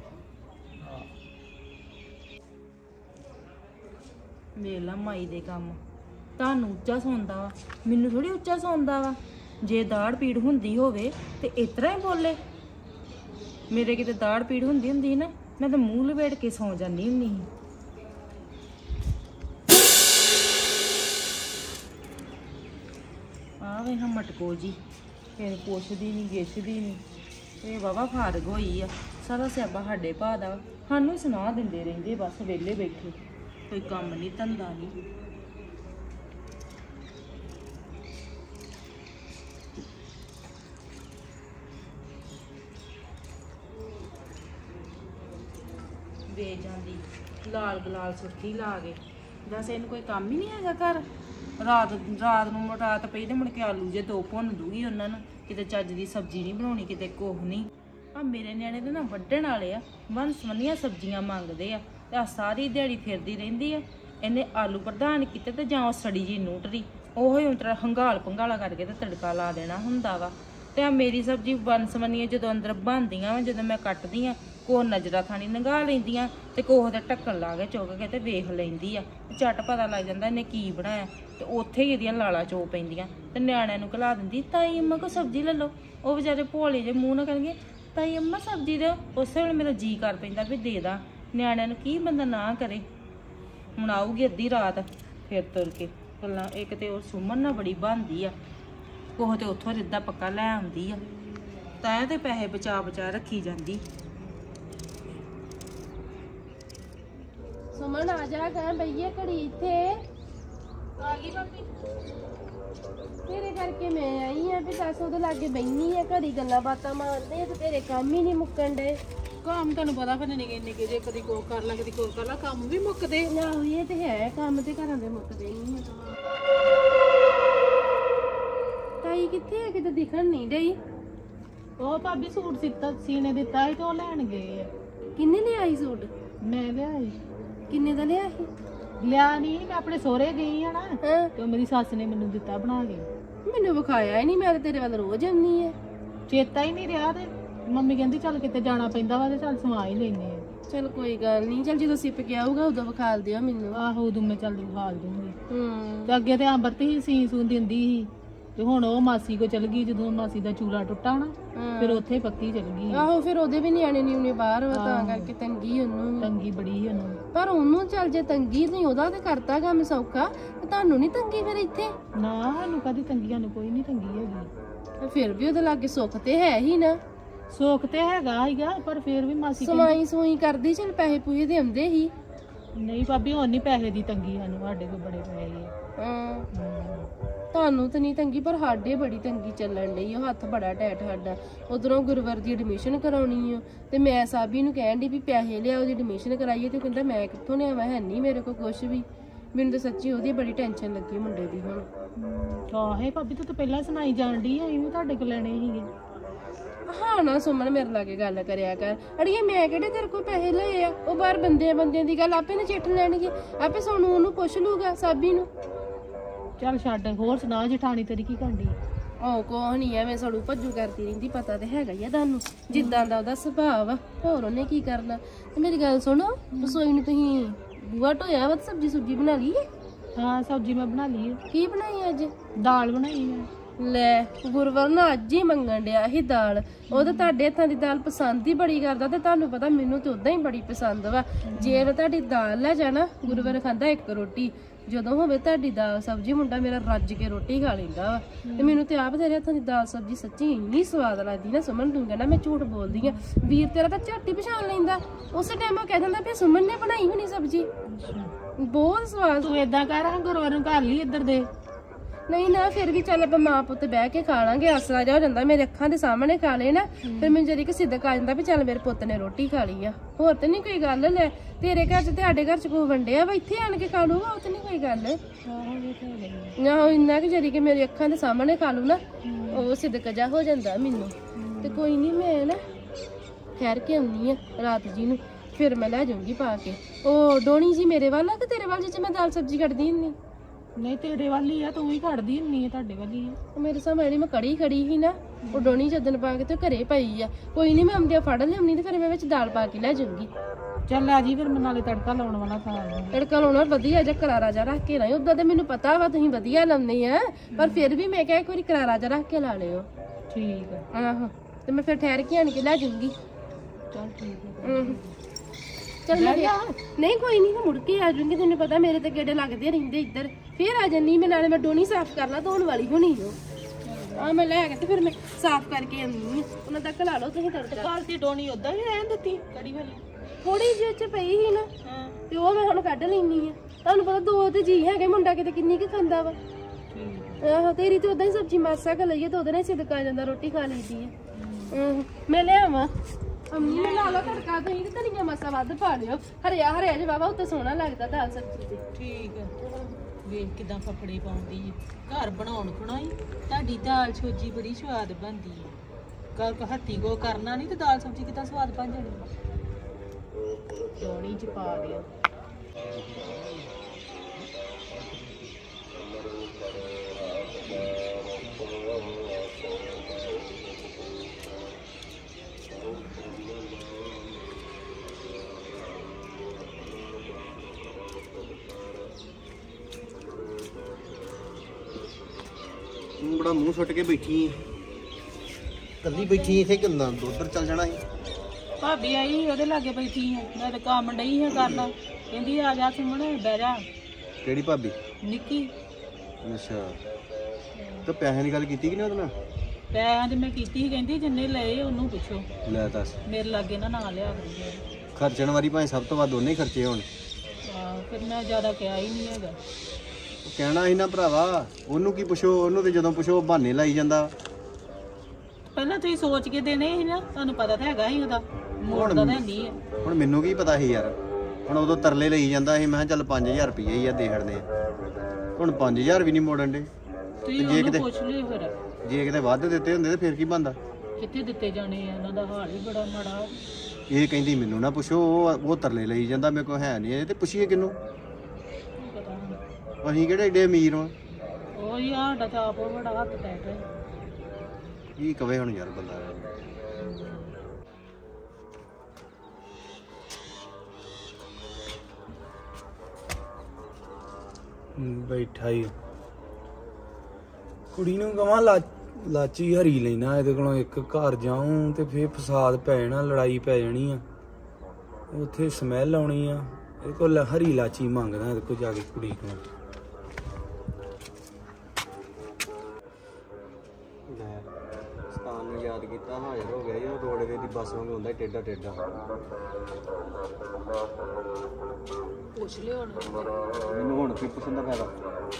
ਵੇਖ ਲਾ ਮਾਈ ਦੇ ਕੰਮ, ਤੁਹਾਨੂੰ ਉੱਚਾ ਸੌਂਦਾ ਵਾ, ਮੈਨੂੰ ਥੋੜੀ ਉੱਚਾ ਸੌਂਦਾ ਵਾ। ਜੇ ਦਾੜ ਪੀੜ ਹੁੰਦੀ ਹੋਵੇ ਤੇ ਇਸ ਤਰ੍ਹਾਂ ਹੀ ਬੋਲੇ। ਮੇਰੇ ਕਿਤੇ ਦਾੜ ਪੀੜ ਹੁੰਦੀ ਨਾ, ਮੈਂ ਤਾਂ ਮੂੰਹ ਲਵੇਟ ਕੇ ਸੌਂ ਜਾਂਦੀ ਹੁੰਦੀ ਸੀ। ਆ ਵੇ ਹਾਂ ਮਟਕੋ ਜੀ, ਫਿਰ ਪੁੱਛਦੀ ਨਹੀਂ ਗਿੱਛਦੀ ਨਹੀਂ, ਇਹ ਵਾਵਾ ਫਾਰਗ ਹੋਈ ਆ। ਸਾਰਾ ਸਿਆਪਾ ਸਾਡੇ ਭਾ ਦਾ, ਸਾਨੂੰ ਹੀ ਸੁਣਾ ਦਿੰਦੇ ਰਹਿੰਦੇ ਬਸ ਵਿਹਲੇ ਬੈਠੇ, ਕੋਈ ਕੰਮ ਨਹੀਂ ਧੰਦਾ ਨਹੀਂ। ਵੇ ਜਾਂਦੀ ਲਾਲ ਗਲਾਲ ਸੁੱਤੀ ਲਾ ਕੇ, ਦੱਸ ਇਹਨੂੰ ਕੋਈ ਕੰਮ ਹੀ ਨਹੀਂ ਹੈਗਾ ਘਰ। ਰਾਤ ਨੂੰ ਰਾਤ ਪਈ ਤੇ ਮੁੜ ਕੇ ਆਲੂ ਜੇ 2 ਭੁੰਨ ਦੂਗੀ ਉਹਨਾਂ ਨੂੰ, ਕਿਤੇ ਚੱਜ ਦੀ ਸਬਜ਼ੀ ਨਹੀਂ ਬਣਾਉਣੀ, ਕਿਤੇ ਕੁਛ ਨਹੀਂ। ਆ ਮੇਰੇ ਨਿਆਣੇ ਤੇ ਨਾ ਵੱਢਣ ਵਾਲੇ ਆ, ਵੰਨ-ਸਵੰਨੀਆਂ ਸਬਜ਼ੀਆਂ ਮੰਗਦੇ ਆ ਤੇ ਆ ਸਾਰੀ ਦਿਹਾੜੀ ਫਿਰਦੀ ਰਹਿੰਦੀ ਆ। ਇਹਨੇ ਆਲੂ ਪ੍ਰਧਾਨ ਕੀਤੇ ਤੇ ਜਾਂ ਉਹ ਸੜੀ ਜੀ ਨੂਟਰੀ, ਉਹੋ ਹੀ ਉਂਤਰਾ ਹੰਗਾਲ ਪੰਗਾਲਾ ਕਰਕੇ ਤੇ ਤੜਕਾ ਲਾ ਦੇਣਾ ਹੁੰਦਾ ਵਾ। ਤੇ ਆ ਮੇਰੀ ਸਬਜ਼ੀ ਵੰਨ-ਸਵੰਨੀਆਂ ਜਦੋਂ ਅੰਦਰ ਬਣਦੀਆਂ ਵਾ, ਜਦੋਂ ਮੈਂ ਕੱਟਦੀ ਆ, ਕੋਹ ਨਜ਼ਰਾਂ ਥਾਣੀ ਨੰਗਾ ਲੈਂਦੀਆਂ ਤੇ ਕੋਹ ਦੇ ਢੱਕਣ ਲਾ ਕੇ ਚੁੱਕ ਕੇ ਤੇ ਵੇਖ ਲੈਂਦੀ ਆ। ਝੱਟ ਪਤਾ ਲੱਗ ਜਾਂਦਾ ਇਹਨੇ ਕੀ ਬਣਾਇਆ, ਤੇ ਉੱਥੇ ਹੀ ਇਹਦੀਆਂ ਲਾਲਾ ਚੋ ਪੈਂਦੀਆਂ। ਤੇ ਨਿਆਣਿਆਂ ਨੂੰ ਘਲਾ ਦਿੰਦੀ, ਤਾਈ ਅੰਮਾ ਕੋ ਸਬਜ਼ੀ ਲੈ ਲਓ। ਉਹ ਵਿਚਾਰੇ ਭੋਲੇ ਜੇ ਮੂੰਹ ਨਾਲ ਕਹਿਣਗੇ ਤਾਈ ਅੰਮਾ ਸਬਜ਼ੀ ਦਿਓ। ਉਸੇ ਵੇਲੇ ਮੇਰਾ ਜੀ ਕਰ ਪੈਂਦਾ ਵੀ ਦੇ ਦਾਂ। ਨਿਆਣਿਆਂ ਨੂੰ ਕੀ ਬੰਦਾ ਨਾ ਕਰੇ। ਹੁਣ ਆਊਗੀ ਅੱਧੀ ਰਾਤ ਫਿਰ ਤੁਰ ਕੇ ਗੱਲਾਂ। ਇੱਕ ਤੇ ਉਹ ਸੁਮਨ ਨਾਲ ਬੜੀ ਬਣਦੀ ਆ, ਕੋਹ ਤੇ ਉੱਥੋਂ ਰਿੱਧਾ ਪੱਕਾ ਲੈ ਆਉਂਦੀ ਆ। ਤਾਂ ਤੇ ਪੈਸੇ ਬਚਾ ਰੱਖੀ ਜਾਂਦੀ। ਸੁਮਨ ਆ ਜਾ ਗਾ ਬਈਏ ਘੜੀ ਇੱਥੇ ਆ ਗਈ ਮੰਮੀ। ਤੇਰੇ ਕਰਕੇ ਮੈਂ ਆਈ ਆ ਵੀ ਦੱਸ ਉਹਦੇ ਲਾਗੇ ਬੈਣੀ ਆ ਘੜੀ ਗੱਲਾਂ ਬਾਤਾਂ ਮਾਰਦੇ ਆ ਤੇ ਤੇਰੇ ਕੰਮ ਹੀ ਨਹੀਂ ਮੁੱਕਣ ਡੇ। ਕੰਮ ਤੁਹਾਨੂੰ ਪਤਾ ਫਿਰ ਨਿੱਕੇ ਜੇ ਕਦੀ ਕੋ ਕਰ ਲਾ ਕਦੀ ਕੋ ਕਰ ਲਾ, ਕੰਮ ਵੀ ਮੁੱਕਦੇ। ਨਾ ਇਹ ਤੇ ਹੈ, ਕੰਮ ਤੇ ਘਰਾਂ ਦੇ ਮੁੱਕਦੇ ਨਹੀਂ ਆ। ਤਾਈ ਕਿੱਥੇ ਆ? ਕਿਤੇ ਦਿਖਣ ਨਹੀਂ ਡਈ। ਉਹ ਭਾਬੀ ਸੂਟ ਸੀਨੇ ਦਿੱਤਾ ਸੀ ਤੇ ਉਹ ਲੈਣ ਗਏ ਆ। ਕਿੰਨੇ ਲਿਆਈ ਸੂਟ? ਮੈਂ ਲਿਆਈ। ਕਿੰਨੇ ਦਾ ਲਿਆ ਸੀ? ਲਿਆ ਨਹੀਂ, ਮੈਂ ਆਪਣੇ ਸਹੁਰੇ ਗਈ ਆ ਨਾ ਹਾਂ, ਤੇ ਮੇਰੀ ਸੱਸ ਨੇ ਮੈਨੂੰ ਦਿੱਤਾ ਬਣਾ ਕੇ। ਮੈਨੂੰ ਵਿਖਾਇਆ ਹੀ ਨਹੀਂ। ਮੈਂ ਤਾਂ ਤੇਰੇ ਵੱਲ ਰੋਜ਼ ਆਉਂਦੀ ਆ। ਚੇਤਾ ਹੀ ਨਹੀਂ ਰਿਹਾ ਤੇ ਮੰਮੀ ਕਹਿੰਦੀ ਚੱਲ ਕਿਤੇ ਜਾਣਾ ਪੈਂਦਾ ਵਾ ਤੇ ਚੱਲ ਸਵਾ ਹੀ ਲੈਨੇ ਆ। ਚਲ ਕੋਈ ਗੱਲ ਨਹੀਂ, ਚਲ ਜਦੋਂ ਸਿੱਪ ਕੇ ਆਊਗਾ ਉਦੋਂ ਵਿਖਾਲ ਦਿਓ ਮੈਨੂੰ। ਆਹੋ ਉਦੋਂ ਮੈਂ ਚੱਲ ਵਿਖਾਲ ਦੂੰਗੀ। ਹੂੰ, ਤੇ ਅੱਗੇ ਤੇ ਅੰਬਰਤ ਹੀ ਸੀ ਸੂਨ ਦਿੰਦੀ ਸੀ ਤੇ ਹੁਣ ਉਹ ਮਾਸੀ ਕੋ ਚਲ ਗਈ। ਜਦੋਂ ਮਾਸੀ ਦਾ ਚੂਲਾ ਟੁੱਟਾ ਨਾ ਫਿਰ ਉੱਥੇ ਪੱਕੀ ਚਲ ਗਈ। ਆਹੋ ਫਿਰ ਉਹਦੇ ਵੀ ਨਿਆਣੇ ਨਿਉਣੇ ਬਾਹਰ ਵਾ ਤਾਂ ਕਰਕੇ ਤੰਗੀ ਉਹਨੂੰ ਵੀ। ਤੰਗੀ ਬੜੀ ਸੀ ਉਹਨੂੰ। ਪਰ ਉਹਨੂੰ ਚੱਲ ਜੇ ਤੰਗੀ ਨਹੀਂ, ਉਹਦਾ ਤੇ ਕਰਤਾ ਕੰਮ ਸੌਖਾ, ਤੇ ਤੁਹਾਨੂੰ ਨਹੀਂ ਤੰਗੀ ਫਿਰ ਇੱਥੇ? ਨਾ ਸਾਨੂੰ ਕਦੀ ਤੰਗੀਆਂ ਨੂੰ ਕੋਈ ਨਹੀਂ ਤੰਗੀ ਹੈਗੀ। ਤੇ ਫਿਰ ਵੀ ਉਹਦੇ ਲਾਗੇ ਸੁੱਖ ਤੇ ਹੈ ਹੀ ਨਾ। ਸੁੱਖ ਤੇ ਹੈਗਾ ਹੀਗਾ ਪਰ ਫਿਰ ਵੀ ਮਾਸੀ ਸਮਾਈ ਸੂਈ ਕਰਦੀ, ਚਲ ਪੈਸੇ ਪੂਏ ਦੇ ਆਉਂਦੇ ਹੀ। ਨਹੀਂ ਭਾਬੀ ਹੁਣ ਨਹੀਂ ਪੈਸੇ ਦੀ ਤੰਗੀ ਸਾਨੂੰ, ਸਾਡੇ ਕੋਲ ਬੜੇ ਪੈਸੇ ਆ। ਤੁਹਾਨੂੰ ਤਾਂ ਨਹੀਂ ਤੰਗੀ ਪਰ ਸਾਡੇ ਬੜੀ ਤੰਗੀ ਚੱਲਣ ਡਈ। ਉਹ ਹੱਥ ਬੜਾ ਟੈਟ ਸਾਡਾ। ਉਧਰੋਂ ਗੁਰਵਰ ਦੀ ਐਡਮਿਸ਼ਨ ਕਰਾਉਣੀ ਆ ਤੇ ਮੈਂ ਸਾਬੀ ਨੂੰ ਕਹਿਣ ਦੀ ਵੀ ਪੈਸੇ ਲਿਆ ਉਹਦੀ ਐਡਮਿਸ਼ਨ ਕਰਾਈਏ ਤੇ ਕਹਿੰਦਾ ਮੈਂ ਕਿੱਥੋਂ ਲਿਆਵਾਂ, ਹੈ ਨਹੀਂ ਮੇਰੇ ਕੋਲ ਕੁਛ ਵੀ। ਮੈਨੂੰ ਤਾਂ ਸੱਚੀ ਉਹਦੀ ਬੜੀ ਟੈਨਸ਼ਨ ਲੱਗੀ ਮੁੰਡੇ ਦੀ ਹੁਣ। ਆਹੇ ਭਾਬੀ ਤੂੰ ਤਾਂ ਪਹਿਲਾਂ ਸੁਣਾਈ ਜਾਣ ਡਈ ਆ, ਐਵੇਂ ਤੁਹਾਡੇ ਕੋਲ ਲੈਣੇ ਸੀਗੇ। ਹਾਂ ਨਾ ਸੁਮਨ ਮੇਰੇ ਲਾਗੇ ਗੱਲ ਕਰਿਆ ਕਰ। ਅੜੀਏ ਮੈਂ ਕਿਹੜੇ ਤੇਰੇ ਕੋਲ ਪੈਸੇ ਲਏ ਆ? ਉਹ ਬਾਹਰ ਬੰਦਿਆਂ ਦੀ ਗੱਲ ਆਪੇ ਨਾ ਚਿੱਠ ਲੈਣਗੇ, ਆਪੇ ਸੋਨੂੰ ਉਹਨੂੰ ਪੁੱਛ ਲੂਗਾ ਸਾਬੀ ਨੂੰ। ਚੱਲ ਛੱਡ, ਹੋਰ ਸੁਣਾ ਜਠਾਣੀ ਤੇਰੀ ਕੀ ਕਰਦੀ? ਉਹ ਕੋਹ ਨਹੀਂ ਐਵੇਂ ਸੜੂ ਭੱਜੂ ਕਰਦੀ ਰਹਿੰਦੀ, ਪਤਾ ਤੇ ਹੈਗਾ ਹੀ ਆ ਤੁਹਾਨੂੰ ਜਿੱਦਾਂ ਦਾ ਉਹਦਾ ਸੁਭਾਅ ਵਾ। ਹੋਰ ਉਹਨੇ ਕੀ ਕਰਨਾ। ਤੇ ਮੇਰੀ ਗੱਲ ਸੁਣੋ, ਰਸੋਈ ਨੂੰ ਤੁਸੀਂ ਬੂਆ ਢੋਇਆ ਵਾ ਤੇ ਸਬਜ਼ੀ ਸੁਬਜੀ ਬਣਾ ਲਈ ਹੈ? ਹਾਂ ਸਬਜ਼ੀ ਮੈਂ ਬਣਾ ਲਈ। ਕੀ ਬਣਾਈ ਅੱਜ? ਦਾਲ ਬਣਾਈ ਮੈਂ। ਲੈ ਗੁਰਵਰ ਨਾ ਅੱਜ ਹੀ ਮੰਗਣ ਡਿਆ ਸੀ ਦਾਲ। ਉਹ ਤਾਂ ਤੁਹਾਡੇ ਹੱਥਾਂ ਦੀ ਦਾਲ ਪਸੰਦ ਹੀ ਬੜੀ ਕਰਦਾ ਤੇ ਤੁਹਾਨੂੰ ਪਤਾ ਮੈਨੂੰ ਤੇ ਉਦਾਂ ਹੀ ਬੜੀ ਪਸੰਦ ਵਾ। ਜੇ ਮੈਂ ਤੁਹਾਡੀ ਦਾਲ ਲੈ ਜਾਣਾ, ਗੁਰਵਰ ਖਾਂਦਾ ਇੱਕ ਰੋਟੀ। ਜਦੋਂ ਹੋਵੇ ਤੁਹਾਡੀ ਦਾਲ ਸਬਜ਼ੀ ਮੁੰਡਾ ਮੇਰਾ ਰੱਜ ਕੇ ਰੋਟੀ ਖਾ ਲੈਂਦਾ ਵਾ। ਤੇ ਮੈਨੂੰ ਤੇ ਆਪ ਤੇਰੇ ਹੱਥਾਂ ਦੀ ਦਾਲ ਸਬਜ਼ੀ ਸੱਚੀ ਇੰਨੀ ਸਵਾਦ ਲੱਗਦੀ ਨਾ ਸੁਮਨ, ਤੂੰ ਕਹਿੰਦਾ ਮੈਂ ਝੂਠ ਬੋਲਦੀ ਆ। ਵੀਰ ਤੇਰਾ ਤਾਂ ਝੱਟ ਹੀ ਪਛਾਣ ਲੈਂਦਾ, ਉਸੇ ਟਾਈਮ ਉਹ ਕਹਿ ਦਿੰਦਾ ਵੀ ਸੁਮਨ ਨੇ ਬਣਾਈ ਹੋਣੀ ਸਬਜ਼ੀ, ਬਹੁਤ ਸਵਾਦ। ਤੂੰ ਏਦਾਂ ਕਰ, ਹਾਂ ਗੁਰਵਰ ਨੂੰ ਘਰ ਲਈ ਇੱਧਰ ਦੇ। ਨਹੀਂ ਨਾ ਫਿਰ ਵੀ ਚੱਲ ਆਪਾਂ ਮਾਂ ਪੁੱਤ ਬਹਿ ਕੇ ਖਾ ਲਾਂਗੇ, ਆਸਰਾ ਜਾ ਹੋ ਜਾਂਦਾ। ਮੇਰੇ ਅੱਖਾਂ ਦੇ ਸਾਹਮਣੇ ਖਾ ਲਏ ਨਾ ਫਿਰ ਮੈਨੂੰ ਜਰੀ ਕਿ ਸਿੱਧਕ ਆ ਜਾਂਦਾ ਵੀ ਚੱਲ ਮੇਰੇ ਪੁੱਤ ਨੇ ਰੋਟੀ ਖਾ ਲਈ ਆ। ਹੋਰ ਤੇ ਨਹੀਂ ਕੋਈ ਗੱਲ। ਲੈ ਤੇਰੇ ਘਰ ਚ ਤੇ ਸਾਡੇ ਘਰ ਚ ਕੋਈ ਵੰਡਿਆ ਵਾ, ਇੱਥੇ ਆਣ ਕੇ ਖਾ ਲੂਗਾ, ਉਹ ਤੇ ਨਹੀਂ ਕੋਈ ਗੱਲ। ਆਹੋ ਇੰਨਾ ਕਿ ਜਰੀ ਕਿ ਮੇਰੀ ਅੱਖਾਂ ਦੇ ਸਾਹਮਣੇ ਖਾ ਲੂ ਨਾ ਉਹ ਸਿੱਧਕ ਜਾ ਹੋ ਜਾਂਦਾ ਮੈਨੂੰ। ਤੇ ਕੋਈ ਨਹੀਂ ਮੈਂ ਨਾ ਠਹਿਰ ਕੇ ਆਉਣੀ ਆ ਰਾਤ ਜੀ ਨੂੰ, ਫਿਰ ਮੈਂ ਲੈ ਜਾਊਂਗੀ ਪਾ ਕੇ। ਉਹ ਡੋਣੀ ਜੀ ਮੇਰੇ ਵੱਲ ਆ ਕਿ ਤੇਰੇ ਵੱਲ, ਜਿੱਚ ਮੈਂ ਦਾਲ ਸਬਜ਼ੀ ਕੱਢਦੀ ਹੁੰਦੀ? ਨਹੀਂ ਤੇਰੇ ਵੱਲ ਹੀ ਆ, ਤੂੰ ਹੀ ਕੱਢਦੀ ਹੁੰਨੀ ਆ, ਤੁਹਾਡੇ ਵੱਲ ਹੀ ਆ। ਮੇਰੇ ਸਾਹਮਣੇ ਮੈਂ ਕੜੀ ਖੜੀ ਸੀ ਨਾ, ਉਹ ਡੋਣੀ ਜਦਨ ਪਾ ਕੇ ਤੇ ਘਰੇ ਪਈ ਆ। ਕੋਈ ਨਹੀਂ ਮੈਂ ਆਉਂਦਿਆਂ ਫੜ ਲਿਆਉਣੀ ਤੇ ਫਿਰ ਮੈਂ ਵਿੱਚ ਦਾਲ ਪਾ ਕੇ ਲੈ ਜਾਊਂਗੀ। ਚੱਲ ਆ ਜੀ ਫਿਰ ਮੈਂ ਨਾਲੇ ਤੜਕਾ ਲਾਉਣ ਵਾਲਾ ਖਾ ਲਵਾਂਗੀ। ਤੜਕਾ ਲਾਉਣਾ ਵਧੀਆ ਜਿਹਾ ਕਰਾਰਾ ਜਿਹਾ ਰੱਖ ਕੇ ਲਾਇਓ। ਉਦਾਂ ਤੇ ਮੈਨੂੰ ਪਤਾ ਵਾ ਤੁਸੀਂ ਵਧੀਆ ਲਾਉਂਦੇ ਆ, ਪਰ ਫਿਰ ਵੀ ਮੈਂ ਕਿਹਾ ਇੱਕ ਵਾਰੀ ਕਰਾਰਾ ਜਿਹਾ ਰੱਖ ਕੇ ਲਾ ਲਿਓ। ਠੀਕ ਆ। ਆਹੋ ਤੇ ਮੈਂ ਫਿਰ ਠਹਿਰ ਕੇ ਆਣ ਕੇ ਲੈ ਜਾਊਂਗੀ। ਚੱਲ ਠੀਕ ਆ। ਚੱਲ ਮੈਂ ਨਹੀਂ ਕੋਈ ਨਹੀਂ, ਮੈਂ ਮੁੜ ਕੇ ਆ ਜਾਊਂਗੀ। ਤੈਨੂੰ ਪਤਾ ਮੇਰੇ ਤੇ ਗੇੜੇ ਲੱਗਦੇ ਰਹਿੰਦੇ ਇੱਧਰ, ਫਿਰ ਆ ਜੰਨੀ ਮੈਂ। ਨਾਲੇ ਮੈਂ ਡੋਣੀ ਸਾਫ਼ ਕਰ ਲਾ, ਧੋਣ ਵਾਲੀ ਹੋਣੀ ਓ। ਆ ਮੈਂ ਲੈ ਕੇ ਤੇ ਫਿਰ ਮੈਂ ਸਾਫ਼ ਕਰਕੇ ਆਉਂਦੀ ਆ। ਉਹਨਾਂ ਤੱਕ ਲਾ ਲਓ ਤੁਸੀਂ ਤੜਕਾ। ਕੱਲ ਦੀ ਡੋਣੀ ਉਦਾਂ ਹੀ ਰਹਿਣ ਦਿੱਤੀ ਕੜੀ ਵਾਲੀ? ਥੋੜੀ ਜਿਹੀ ਚ ਪਈ ਸੀ ਨਾ ਤੇ ਉਹ ਮੈਂ ਹੁਣ ਕੱਢ ਲੈਣੀ ਆ। ਤੁਹਾਨੂੰ ਪਤਾ ਦੋ ਤੇ ਜੀ ਹੈਗੇ, ਮੁੰਡਾ ਕਿਤੇ ਕਿੰਨੀ ਕੁ ਖਾਂਦਾ ਵਾ। ਆਹੋ ਤੇਰੀ ਤੇ ਉਦਾਂ ਹੀ ਸਬਜ਼ੀ ਮਾਸਾ ਕ ਲਈਏ ਤਾਂ ਉਹਦੇ ਨਾਲ ਸਿੱਧਕ ਆ ਜਾਂਦਾ, ਰੋਟੀ ਖਾ ਲਈਦੀ ਆ। ਮੈਂ ਲਿਆਵਾਂ ਅੰਮੀ ਨੇ ਲਾ ਲਾ ਤੜਕਾ, ਤੁਸੀਂ ਤੇ ਧਨੀਆ ਮਾਸਾ ਵੱਧ ਪਾ ਲਿਓ। ਹਰਿਆ ਹਰਿਆ ਜਿਹਾ ਬਾਬਾ ਉੱਤੇ ਸੋਹਣਾ ਲੱਗਦਾ ਦਾਲ ਸਬਜ਼ੀ ਤੇ। ਠੀਕ ਹੈ। ਵੇਖ ਕਿਦਾਂ ਫਫੜੇ ਪਾਉਂਦੀ ਹੈ। ਘਰ ਬਣਾਉਣ ਖੁਣਾਈ ਤੁਹਾਡੀ ਦਾਲ ਸੋਜੀ ਬੜੀ ਸਵਾਦ ਬਣਦੀ ਹੈ। ਕੱਲ ਹੱਥੀ ਕੋ ਕਰਨਾ ਨਹੀਂ ਤੇ ਦਾਲ ਸਬਜ਼ੀ ਕਿਦਾਂ ਸਵਾਦ ਬਣ ਜਾਣੀ। ਡੋਣੀ ਚ ਪਾ ਦਿਆ। ਤੂੰ ਬੜਾ ਮੂੰਹ ਸੁੱਟ ਕੇ ਬੈਠੀ ਹੈ, ਕੱਲੀ ਬੈਠੀ ਇੱਥੇ ਕਿੰਨਾ ਉਧਰ ਚੱਲ ਜਾਣਾ ਸੀ। ਭਾਬੀ ਆਈ ਉਹਦੇ ਲਾਗੇ ਬੈਠੀ ਹੈ, ਮੈਂ ਤਾਂ ਕੰਮ ਡਈ ਹਾਂ ਕਰਨਾ। ਕਹਿੰਦੀ ਆ ਜਾ ਸੁਮਣ ਬਹਿ ਜਾ। ਕਿਹੜੀ ਭਾਬੀ? ਨਿੱਕੀ। ਅੱਛਾ ਤੇ ਪੈਸੇ ਦੀ ਗੱਲ ਕੀਤੀ ਕਿ ਨਹੀਂ ਉਹਦੇ ਨਾਲ? ਪੈਸਿਆਂ ਦੀ ਮੈਂ ਕੀਤੀ ਸੀ, ਕਹਿੰਦੀ ਜਿੰਨੇ ਲਏ ਉਹਨੂੰ ਪੁੱਛੋ। ਲੈ ਦੱਸ, ਮੇਰੇ ਲਾਗੇ ਨਾ ਲਿਆ ਕਰੂੰਗੇ। ਖਰਚਣ ਵਾਰੀ ਭਾਵੇਂ ਸਭ ਤੋਂ ਵੱਧ ਉਹਨੇ ਹੀ ਖਰਚੇ ਹੋਣ। ਫਿਰ ਮੈਂ ਜ਼ਿਆਦਾ ਕਿਹਾ ਹੀ ਨਹੀਂ ਹੈਗਾ। ਉਹ ਕਹਿਣਾ ਸੀ ਨਾ ਭਰਾਵਾ, ਉਹਨੂੰ ਕੀ ਪੁੱਛੋ, ਉਹਨੂੰ ਤੇ ਜਦੋਂ ਪੁੱਛੋ ਉਹ ਬਹਾਨੇ ਲਾਈ ਜਾਂਦਾ। ਪਹਿਲਾਂ ਤੁਸੀਂ ਸੋਚ ਕੇ ਦੇਣੇ ਸੀ ਨਾ, ਤੁਹਾਨੂੰ ਪਤਾ ਤਾਂ ਹੈਗਾ ਹੀ ਉਹਦਾ ਮੋੜ ਦਾ ਤਾਂ ਨਹੀਂ ਹੈ। ਹੁਣ ਮੈਨੂੰ ਕੀ ਪਤਾ ਸੀ ਯਾਰ, ਹੁਣ ਉਦੋਂ ਤਰਲੇ ਲਈ ਜਾਂਦਾ ਸੀ, ਮੈਂ ਕਿਹਾ ਚੱਲ 5000 ਰੁਪਏ ਹੀ ਆ ਦੇ ਛੱਡਦੇ ਆ। ਹੁਣ 5000 ਵੀ ਨਹੀਂ ਮੋੜਨ ਦੇ। ਤੁਸੀਂ ਉਹਨੂੰ ਪੁੱਛ ਲਿਓ ਫਿਰ, ਜੇ ਕਿਤੇ ਵੱਧ ਦਿੱਤੇ ਹੁੰਦੇ ਤੇ ਫਿਰ ਕੀ ਬਣਦਾ? ਕਿੱਥੇ ਦਿੱਤੇ ਜਾਣੇ ਆ, ਉਹਨਾਂ ਦਾ ਹਾਲ ਹੀ ਬੜਾ ਮਾੜਾ। ਇਹ ਕਹਿੰਦੀ ਮੈਨੂੰ ਨਾ ਪੁੱਛੋ, ਉਹ ਤਰਲੇ ਲਈ ਜਾਂਦਾ, ਮੇਰੇ ਕੋਲ ਹੈ ਨਹੀਂ ਇਹ, ਤੇ ਪੁੱਛੀਏ ਕਿਹਨੂੰ? ਪਤਾ ਨਹੀਂ ਅਸੀਂ ਕਿਹੜੇ ਏਡੇ ਅਮੀਰ ਵਾਂ? ਉਹ ਹੀ ਸਾਡਾ ਤਾਂ ਆਪ ਬੜਾ ਹੱਥ ਟੈਟ ਹੈ। ਕੀ ਕਵੇ ਹੁਣ ਯਾਰ ਬੰਦਾ। ਬੈਠਾ ਹੀ ਕੁੜੀ ਨੂੰ ਕਹਾਂ ਲਾਚੀ ਹਰੀ ਲੈਣਾ ਇਹਦੇ ਕੋਲੋਂ, ਇੱਕ ਘਰ ਜਾਊਂ ਤੇ ਫੇਰ ਫਸਾਦ ਪੈ ਜਾਣਾ, ਲੜਾਈ ਪੈ ਜਾਣੀ ਆ, ਉੱਥੇ ਸਮੈਲ ਆਉਣੀ ਆ। ਇਹਦੇ ਕੋਲ ਹਰੀ ਲਾਚੀ ਮੰਗਦਾ ਇਹਦੇ ਕੋਲ ਜਾ ਕੇ ਕੁੜੀ ਕੋਲ। ਸਤਾਨ ਨੂੰ ਯਾਦ ਕੀਤਾ, ਹਾਜ਼ਰ ਹੋ ਗਿਆ ਜੀ। ਉਹ ਰੋਡਵੇ ਦੀ ਬੱਸ ਵਾਂਗ ਹੁੰਦਾ ਟੇਡਾ ਟੇਡਾ। ਪੁੱਛ ਲਿਓ ਹੁਣ। ਮੈਨੂੰ ਹੁਣ ਕੀ ਪੁੱਛਣ ਦਾ ਫਾਇਦਾ?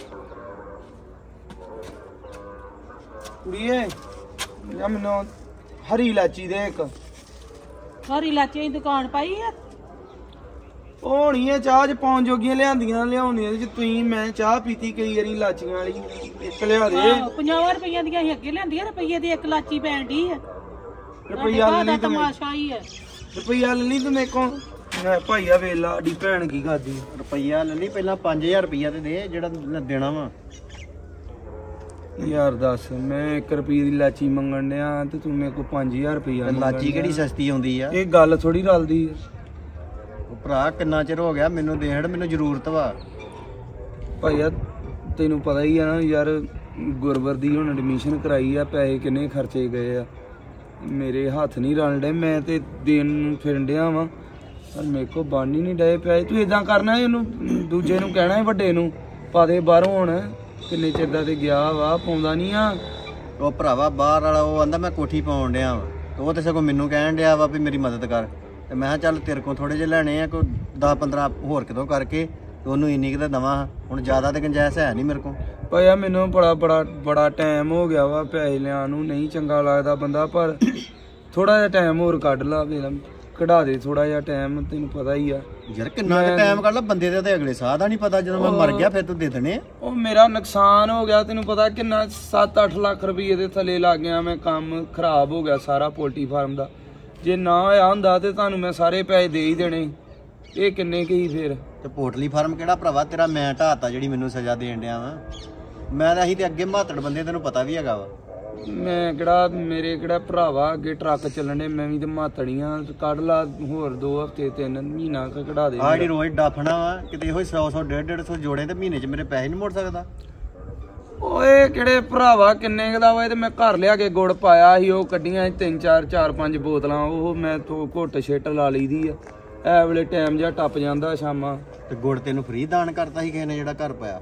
ਕੁੜੀਏ ਜਾਂ ਮੈਨੂੰ ਹਰੀ ਲਾਚੀ ਦੇ ਇੱਕ। ਹਰੀ ਇਲਾਚੀਆਂ ਦੀ ਦੁਕਾਨ ਪਾਈ ਆ। ਉਹ ਹੋਣੀ ਹੈ ਚਾਹ ਚ ਪਾਉਣ ਜੋਗੀਆਂ ਲਿਆਉਂਦੀਆਂ ਜੇ ਤੁਸੀਂ। ਮੈਂ ਚਾਹ ਪੀਤੀ ਕਈ ਵਾਰੀ ਲਾਚੀਆਂ ਵਾਲੀ, ਇੱਕ ਲਿਆ ਦੇ। 50 ਰੁਪਈਆਂ ਦੀਆਂ ਅਸੀਂ ਅੱਗੇ ਲਿਆਂਦੀਆਂ, ਰੁਪਈਏ ਦੀ ਇੱਕ ਲਾਚੀ ਪੈਣ ਡਈ ਆ। ਰੁਪਈਆ ਲੈ ਲਈ ਤੂੰ, ਤਮਾਸ਼ਾ ਹੀ ਹੈ। ਰੁਪਈਆ ਲੈ ਲਈ ਤੂੰ ਮੇਰੇ ਕੋਲ। ਭਾਈਆ ਵੇਲਾ ਸਾਡੀ ਭੈਣ ਕੀ ਕਰਦੀ। ਰੁਪਈਆ ਲੈ ਲਈ ਪਹਿਲਾਂ, 5000 ਰੁਪਈਆ ਤੇ ਦੇ ਜਿਹੜਾ ਦੇਣਾ ਵਾ। ਯਾਰ ਦੱਸ, ਮੈਂ 1 ਰੁਪਏ ਦੀ ਲਾਚੀ ਮੰਗਣ ਡਿਆ ਤੇ ਤੂੰ ਮੇਰੇ ਕੋਲ 5000 ਰੁਪਈਆ। ਲਾਚੀ ਕਿਹੜੀ ਸਸਤੀ ਆਉਂਦੀ ਆ? ਇਹ ਗੱਲ ਥੋੜੀ ਰਲਦੀ ਆ। ਉਹ ਭਰਾ ਕਿੰਨਾ ਚਿਰ ਹੋ ਗਿਆ ਮੈਨੂੰ ਦੇਣ, ਮੈਨੂੰ ਜ਼ਰੂਰਤ ਵਾ। ਭਾਈਆ ਤੈਨੂੰ ਪਤਾ ਹੀ ਆ ਨਾ ਯਾਰ, ਗੁਰਵਰ ਦੀ ਹੁਣ ਐਡਮਿਸ਼ਨ ਕਰਾਈ ਆ, ਪੈਸੇ ਕਿੰਨੇ ਖਰਚੇ ਗਏ ਆ, ਮੇਰੇ ਹੱਥ ਨਹੀਂ ਰਲਣ ਡੇ। ਮੈਂ ਤੇ ਦੇਣ ਨੂੰ ਫਿਰਨ ਡਿਆ ਵਾਂ ਪਰ ਮੇਰੇ ਕੋਲ ਬਣ ਹੀ ਨਹੀਂ ਡਏ ਪੈਸੇ। ਤੂੰ ਇਦਾਂ ਕਰਨਾ, ਇਹਨੂੰ ਦੂਜੇ ਨੂੰ ਕਹਿਣਾ ਹੈ ਵੱਡੇ ਨੂੰ ਪਾ ਦੇ ਬਾਹਰੋਂ। ਹੁਣ ਕਿੰਨੇ ਚਿਰ ਦਾ ਤੇ ਗਿਆ ਵਾ, ਪਾਉਂਦਾ ਨਹੀਂ ਆ। ਉਹ ਭਰਾਵਾ ਬਾਹਰ ਵਾਲਾ ਉਹ ਆਂਦਾ ਮੈਂ ਕੋਠੀ ਪਾਉਣ ਡਿਆ ਵਾ, ਤੇ ਉਹ ਤੇ ਸਗੋਂ ਮੈਨੂੰ ਕਹਿਣ ਡਿਆ ਵਾ ਵੀ ਮੇਰੀ ਮਦਦ ਕਰ। ਤੇ ਮੈਂ ਕਿਹਾ ਚੱਲ ਤੇਰੇ ਕੋਲ ਥੋੜੇ ਜਿਹੇ ਲੈਣੇ ਆ, ਕੋਈ 10-15 ਹੋਰ ਕਿਤੋਂ ਕਰਕੇ ਤੇ ਉਹਨੂੰ ਇੰਨੀ ਕੁ ਤਾਂ ਦਵਾਂ। ਹੁਣ ਜ਼ਿਆਦਾ ਤੇ ਗੁੰਜਾਇਸ਼ ਹੈ ਨਹੀਂ ਮੇਰੇ ਕੋਲ। ਭਾਈਆ ਮੈਨੂੰ ਬੜਾ ਟਾਈਮ ਹੋ ਗਿਆ ਵਾ ਪੈਸੇ ਲਿਆਉਣ ਨੂੰ, ਨਹੀਂ ਚੰਗਾ ਲੱਗਦਾ ਬੰਦਾ, ਪਰ ਥੋੜਾ ਜਿਹਾ ਟਾਈਮ ਹੋਰ ਕੱਢ ਲਾ, ਕਢਾ ਦੇ ਥੋੜਾ ਜਿਹਾ ਟਾਈਮ। ਤੈਨੂੰ ਪਤਾ ਹੀ ਆ ਯਾਰ ਕਿੰਨਾ ਕੁ ਟਾਈਮ ਕੱਢ ਲਾ, ਬੰਦੇ ਦਾ ਤੇ ਅਗਲੇ ਸਾਹ ਦਾ ਨਹੀਂ ਪਤਾ, ਜਦੋਂ ਮੈਂ ਮਰ ਗਿਆ ਫਿਰ ਤੂੰ ਦੇ ਦੇਣੇ। ਉਹ ਮੇਰਾ ਨੁਕਸਾਨ ਹੋ ਗਿਆ, ਤੈਨੂੰ ਪਤਾ ਕਿੰਨਾ 7-8 ਲੱਖ ਰੁਪਏ ਦੇ ਥੱਲੇ ਲੱਗ ਗਿਆ। ਮੈਂ ਕੰਮ ਖਰਾਬ ਹੋ ਗਿਆ ਸਾਰਾ ਪੋਲਟਰੀ ਫਾਰਮ ਦਾ। ਜੇ ਨਾ ਹੋਇਆ ਹੁੰਦਾ ਤੇ ਤੁਹਾਨੂੰ ਮੈਂ ਸਾਰੇ ਪੈਸੇ ਦੇ ਹੀ ਦੇਣੇ। ਇਹ ਕਿੰਨੇ ਕੀ ਫੇਰ? ਤੇ ਪੋਲਟਰੀ ਫਾਰਮ ਕਿਹੜਾ ਭਰਾਵਾ ਤੇਰਾ ਮੈਂ ਢਾਤਾ ਜਿਹੜੀ ਮੈਨੂੰ ਸਜ਼ਾ ਦੇਣ ਡਿਆ ਵਾ? ਮੈਂ ਤਾਂ ਅਸੀਂ ਤੇ ਅੱਗੇ ਮਾਤੜ ਬੰਦੇ, ਤੈਨੂੰ ਪਤਾ ਵੀ ਹੈਗਾ ਵਾ। ਮੈਂ ਕਿਹੜਾ, ਮੇਰੇ ਕਿਹੜਾ ਭਰਾਵਾ ਅੱਗੇ ਟਰੱਕ ਚੱਲਣੇ, ਮੈਂ ਵੀ ਤੇ ਮਾਤੜੀਆਂ। ਕੱਢ ਲਾ ਹੋਰ 2 ਹਫ਼ਤੇ 3 ਮਹੀਨਾ ਕਢਾ ਦੇ। ਆਹ ਜਿਹੜੀ ਰੋਜ਼ ਡਾਫਣਾ ਵਾ, ਕਿਤੇ ਇਹੋ 100-100 150-150 ਜੋੜੇ ਤੇ ਮਹੀਨੇ 'ਚ ਮੇਰੇ ਪੈਸੇ ਨਹੀਂ ਮੋੜ ਸਕਦਾ। ਓਏ ਕਿਹੜੇ ਭਰਾਵਾ ਕਿੰਨੇ ਕੁ ਦਾ ਵਾ? ਤੇ ਮੈਂ ਘਰ ਲਿਆ ਕੇ ਗੁੜ ਪਾਇਆ ਸੀ, ਉਹ ਕੱਢੀਆਂ 3-4-5 ਬੋਤਲਾਂ, ਉਹ ਮੈਂ ਤੋਂ ਘੁੱਟ ਛਿੱਟ ਲਾ ਲਈਦੀ ਆ। ਐ ਵੇਲੇ ਟਾਈਮ ਜਿਹਾ ਟੱਪ ਜਾਂਦਾ ਸ਼ਾਮਾਂ। ਤੇ ਗੁੜ ਤੈਨੂੰ ਫ੍ਰੀ ਦਾਨ ਕਰਤਾ ਸੀ ਕਿਸੇ ਨੇ ਜਿਹੜਾ ਘਰ ਪਾਇਆ?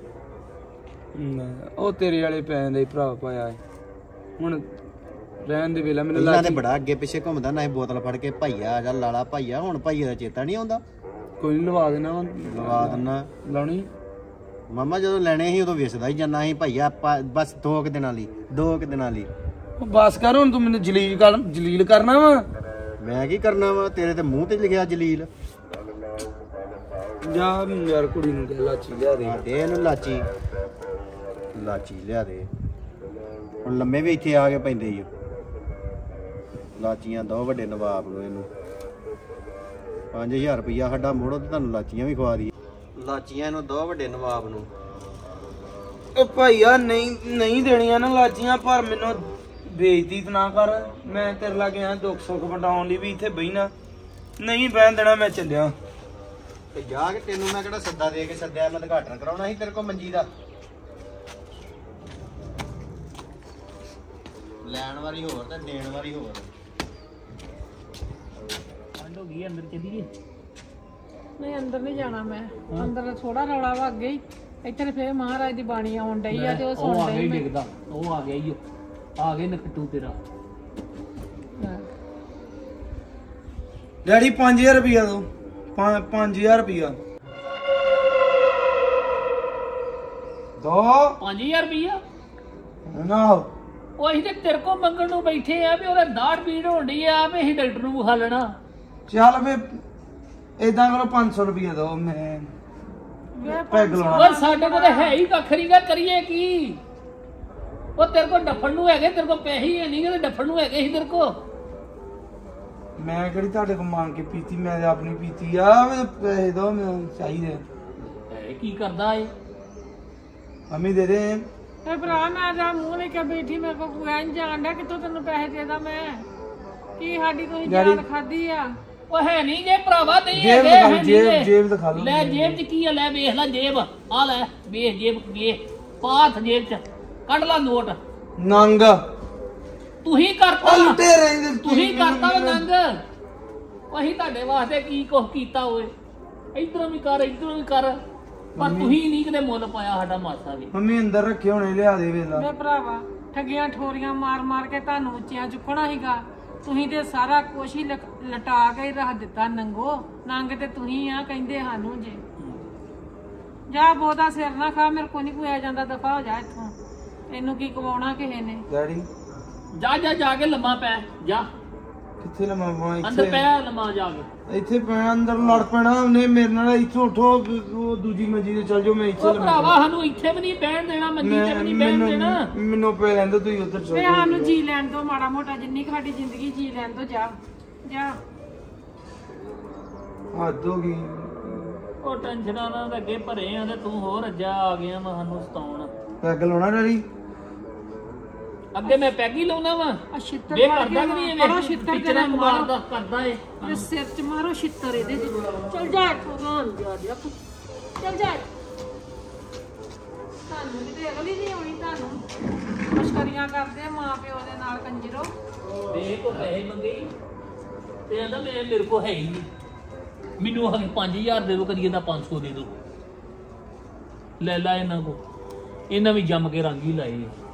ਉਹ ਤੇਰੇ ਵਾਲੇ ਪੈਸੇ ਦਾ ਹੀ ਭਰਾ ਪਾਇਆ ਹੈ। ਹੁਣ ਰਹਿਣ ਦੇ ਵੇਲਾ ਮੈਨੂੰ ਪਹਿਲਾਂ ਤੇ ਬੜਾ ਅੱਗੇ ਪਿੱਛੇ ਘੁੰਮਦਾ ਨਾ, ਬੋਤਲ ਫੜ ਕੇ ਭਾਈਆ ਆ ਜਾ ਲਾਲਾ ਭਾਈਆ। ਹੁਣ ਭਾਈਆ ਦਾ ਚੇਤਾ ਨਹੀਂ ਆਉਂਦਾ? ਕੋਈ ਨੀ ਲਵਾ ਦੇਣਾ ਵਾ। ਲਵਾ ਦਿੰਨਾ ਲਾਉਣੀ ਮਾਮਾ, ਜਦੋਂ ਲੈਣੇ ਸੀ ਉਦੋਂ ਵੇਚਦਾ ਹੀ ਜਾਂਦਾ ਸੀ ਭਾਈਆ। ਬਸ 2 ਦਿਨਾਂ ਲਈ, 2 ਦਿਨਾਂ ਲਈ। ਬਸ ਕਰ ਹੁਣ, ਤੂੰ ਮੈਨੂੰ ਜਲੀਲ ਕਰਨਾ ਵਾ। ਮੈਂ ਕੀ ਕਰਨਾ ਵਾ? ਤੇਰੇ ਤੇ ਮੂੰਹ ਤੇ ਲਿਖਿਆ ਜਲੀਲ। ਜਾ ਯਾਰ ਕੁੜੀ ਨੂੰ ਕਹਿ ਲਾਚੀ ਲਿਆ ਦੇ। ਦੇ ਇਹਨੂੰ ਲਾਚੀ ਲਿਆ ਦੇ। ਹੁਣ ਲੰਮੇ ਵੀ ਇੱਥੇ ਆ ਕੇ ਪੈਂਦੇ ਹੀ ਲਾਚੀਆਂ ਦੋ ਵੱਡੇ ਨਵਾਬ ਨੂੰ। ਇਹਨੂੰ 5000 ਰੁਪਇਆ ਸਾਡਾ ਮੋੜੋ ਤੇ ਤੁਹਾਨੂੰ ਲਾਚੀਆਂ ਵੀ ਖਵਾ ਦੀ। ਲਾਚੀਆਂ ਇਹਨੂੰ ਦੋ ਵੱਡੇ ਨਵਾਬ ਨੂੰ। ਉਹ ਭਾਈਆ ਨਹੀਂ ਦੇਣੀਆਂ ਨਾ ਲਾਚੀਆਂ, ਪਰ ਮੈਨੂੰ ਬੇਇੱਜ਼ਤੀ ਨਾ ਕਰ। ਮੈਂ ਤੇਰੇ ਲਾਗੇ ਗਿਆ ਦੁੱਖ ਸੁੱਖ ਵੰਡਾਉਣ ਲਈ ਵੀ ਇੱਥੇ ਬਹਿਣਾ, ਨਹੀਂ ਬਹਿਣ ਦੇਣਾ। ਮੈਂ ਚੱਲਿਆ। ਤੇ ਜਾ ਕੇ ਤੈਨੂੰ ਮੈਂ ਕਿਹੜਾ ਸੱਦਾ ਦੇ ਕੇ ਸੱਦਿਆ? ਮੈਂ ਉਦਘਾਟਨ ਕਰਾਉਣਾ ਸੀ ਤੇਰੇ ਕੋਲ ਮੰਜੀ ਦਾ। ਲੈਣ ਵਾਲੀ ਹੋਰ ਤੇ ਦੇਣ ਵਾਲੀ ਹੋਰ। ਠੰਡ ਹੋ ਗਈ, ਅੰਦਰ ਚੱਲੀਏ। ਨਹੀਂ ਅੰਦਰ ਨਹੀਂ ਜਾਣਾ ਮੈਂ, ਅੰਦਰ ਥੋੜਾ ਰੌਲਾ ਵਾ ਅੱਗੇ ਹੀ। ਇੱਥੇ ਫੇਰ ਮਹਾਰਾਜ ਦੀ ਬਾਣੀ ਆਉਣ ਡਈ ਆ ਤੇ ਉਹ ਸੁਣ ਆ ਗਿਆ ਡਈ ਹੀ ਮੈਂ। ਡਿੱਗਦਾ, ਉਹ ਆ ਗਿਆ ਹੀ। ਆ ਗਏ ਨਕਟੂ ਤੇਰਾ। ਡੈਡੀ 5000 ਰੁਪਇਆ ਦੋ 5000 ਰੁਪਇਆ ਦੋ 5000 ਰੁਪਈਆ ਨਾ ਉਹ ਅਸੀਂ ਤੇ ਤੇਰੇ ਕੋਲ ਮੰਗਣ ਨੂੰ ਬੈਠੇ ਆ ਵੀ ਉਹਦਾ ਦਾੜ ਪੀੜ ਹੋਣ ਡਈ ਆ ਵੀ ਅਸੀਂ ਡਾਕਟਰ ਨੂੰ ਵਿਖਾ ਲੈਣਾ। ਚੱਲ ਵੇ ਏਦਾਂ ਕਰੋ 500 ਰੁਪਇਆ ਦੋ ਮੈਂ ਪੈਗ ਲਾਉਣਾ। ਉਹ ਸਾਡੇ ਕੋਲ ਤਾਂ ਹੈ ਹੀ ਕੱਖ ਨੀ ਗਾ, ਕਰੀਏ ਕੀ? ਉਹ ਤੇਰੇ ਕੋਲ ਡੱਫਣ ਨੂੰ ਹੈਗੇ, ਤੇਰੇ ਕੋਲ ਪੈਸੇ ਹੀ ਨਹੀਂ ਗੇ ਤੇ ਡੱਫਣ ਨੂੰ ਹੈਗੇ ਸੀ ਤੇਰੇ ਕੋਲ। ਮੈਂ ਕਿਹੜੀ ਤੁਹਾਡੇ ਕੋਲ ਮੰਗ ਕੇ ਪੀਤੀ, ਮੈਂ ਤਾਂ ਆਪਣੀ ਪੀਤੀ ਆ। ਮੈਨੂੰ ਪੈਸੇ ਦੋ ਮੈਨੂੰ ਚਾਹੀਦੇ। ਇਹ ਕੀ ਕਰਦਾ ਏ? ਮੰਮੀ ਦੇ ਦੇ। ਤੇ ਭਰਾ ਮੈਂ ਤਾਂ ਮੂੰਹ ਲੈ ਕੇ ਬੈਠੀ, ਮੇਰੇ ਕੋਲ ਕੋਈ ਐਂ ਜਾਣ ਡਿਆ ਕਿੱਥੋਂ ਤੈਨੂੰ ਪੈਸੇ ਦੇਦਾ ਮੈਂ? ਕੀ ਸਾਡੀ ਕੋਈ ਜਾਨ ਖਾਦੀ ਆ? ਉਹ ਹੈ ਨਹੀਂ ਜੇ ਭਰਾਵਾ, ਨਹੀਂ ਜੇਬ ਹੈਗੇ, ਦਿਖਾ ਹੈ ਲਓ, ਨੀ ਜੇਬ ਗੇ। ਜੇਬ ਦਿਖਾ ਲਓ। ਲੈ ਜੇਬ 'ਚ ਕੀ ਆ? ਲੈ ਵੇਖ ਲੈ ਜੇਬ, ਆ ਲੈ ਵੇਖ ਜੇਬ ਵੇ ਪਾਥ ਜੇਬ 'ਚ ਕੱਢ ਲਾ ਨੋਟ। ਨੰਗ ਤੁਸੀਂ ਕਰਤਾ, ਉਲਟੇ ਰਹਿੰਦੇ ਤੁਸੀਂ ਕਰਤਾ ਵਾ ਨੰਗ। ਅਸੀਂ ਤੁਹਾਡੇ ਵਾਸਤੇ ਕੀ ਕੁਛ ਕੀਤਾ ਓਏ? ਇਧਰੋਂ ਵੀ ਕਰ ਇਧਰੋਂ ਵੀ ਕਰ, ਪਰ ਤੁਸੀਂ ਨਹੀਂ ਕਿਤੇ ਮੁੱਲ ਪਾਇਆ ਸਾਡਾ ਮਾਸਾ ਵੀ। ਮੰਮੀ ਅੰਦਰ ਰੱਖੇ ਹੋਣੇ, ਲਿਆ ਦੇ ਵੇਲਾ। ਮੇਰੇ ਭਰਾਵਾ ਠੱਗੀਆਂ ਠੋਰੀਆਂ ਮਾਰ ਮਾਰ ਕੇ ਤੁਹਾਨੂੰ ਉੱਚੀਆਂ ਚੁੱਕਣਾ ਸੀਗਾ। ਤੁਸੀਂ ਤੇ ਸਾਰਾ ਕੁਛ ਹੀ ਲਟਾ ਕੇ ਹੀ ਰੱਖ ਦਿੱਤਾ। ਨੰਗੋ ਨੰਗ ਤੇ ਤੁਸੀਂ ਆ ਕਹਿੰਦੇ ਸਾਨੂੰ ਜੇ। ਜਾ ਬਹੁਤਾ ਸਿਰ ਨਾ ਖਾ, ਮੇਰੇ ਕੋ ਨਹੀਂ ਕੋਈ ਆ ਜਾਂਦਾ, ਦਫਾ ਹੋ ਜਾ ਇੱਥੋਂ। ਤੈਨੂੰ ਕੀ ਕਵਾਉਣਾ ਕਿਸੇ ਨੇ? ਡੈਡੀ ਜਾ ਜਾ ਜਾ ਕੇ ਲੰਮਾ ਪੈ ਜਾ, ਕਿੱਥੇ ਲੰਮਾ ਪਾਵਾਂ? ਅੰਦਰ ਇੱਥੇ ਪੈ ਲੰਮਾ ਜਾ ਕੇ। ਇੱਥੇ ਪੈਣਾ, ਅੰਦਰ ਲੜ ਪੈਣਾ ਉਹਨੇ ਮੇਰੇ ਨਾਲ। ਇੱਥੋਂ ਉਠੋ, ਉਹ ਦੂਜੀ ਮੰਜੀ ਤੇ ਚੱਲ ਜਾਓ, ਮੈਂ ਇੱਥੇ ਉਹ ਭਰਾਵਾ ਸਾਨੂੰ ਇੱਥੇ ਵੀ ਨਹੀਂ ਬਹਿਣ ਦੇਣਾ, ਮੰਜੀ ਤੇ ਵੀ ਨਹੀਂ ਬਹਿਣ ਦੇਣਾ। ਮੈਨੂੰ ਪੈ ਲੈਂਦਾ, ਤੁਸੀਂ ਉੱਧਰ ਚੱਲ ਵੇ ਜਾਓ। ਸਾਨੂੰ ਜੀ ਲੈਣ ਦੋ ਮਾੜਾ ਮੋਟਾ, ਜਿੰਨੀ ਕੁ ਸਾਡੀ ਜ਼ਿੰਦਗੀ ਜੀ ਲੈਣ ਦੋ। ਜਾ ਜਾ। ਹੱਦ ਹੋ ਗਈ। ਉਹ ਟੈਨਸ਼ਨਾਂ ਨਾਲ ਤਾਂ ਅੱਗੇ ਭਰੇ ਆ ਤੇ ਤੂੰ ਹੋਰ ਅੱਜਾ ਆ ਗਿਆ ਵਾ ਸਾਨੂੰ ਸਤਾਉਣ। ਪੈਗ ਲਾਉਣਾ ਡੈਡੀ? ਅੱਗੇ ਮੈਂ ਪੈਗ ਹੀ ਲਾਉਣਾ ਵਾ। ਆ ਛਿੱਤਰ ਵੇ ਮਾਰ ਕਰਦਾ ਕੇ ਕਿ ਨਹੀਂ ਮਾਰੋ, ਇਹ ਛਿੱਤਰ ਪਿੱਛੇ ਤੇਰੇ ਮਾਰੋ, ਮਾਰਦਾ ਕਰਦਾ ਏ। ਤੇ ਸਿਰ 'ਚ ਮਾਰੋ ਛਿੱਤਰ ਇਹਦੇ 'ਚ। ਚੱਲ ਜਾ ਇੱਥੋਂ, ਰਾਮ ਜਾ ਜਾ ਤੂੰ, ਚੱਲ ਜਾ। ਤੁਹਾਨੂੰ ਕਿਤੇ ਅਗਲੀ ਨਹੀਂ ਆਉਣੀ, ਤੁਹਾਨੂੰ ਮਸ਼ਕਰੀਆਂ ਕਰਦੇ ਆ ਮਾਂ ਪਿਓ ਦੇ ਨਾਲ ਕੰਜਰੋ। ਦੇ ਕੋ ਪੈਸੇ ਮੰਗੇ ਤੇ ਆਂਦਾ ਮੇਰੇ ਕੋ ਹੈ ਹੀ ਨਹੀਂ, ਮੈਨੂੰ ਹਲੇ 5000 ਦੇ ਦੋ, ਕਦੀ ਇਹਦਾ 500 ਦੇ ਦੋ। ਲੈ ਲਾ ਇਹਨਾਂ ਕੋ, ਇਹਨਾਂ ਵੀ ਜੰਮ ਕੇ ਰੰਗ ਹੀ ਲਾਏ।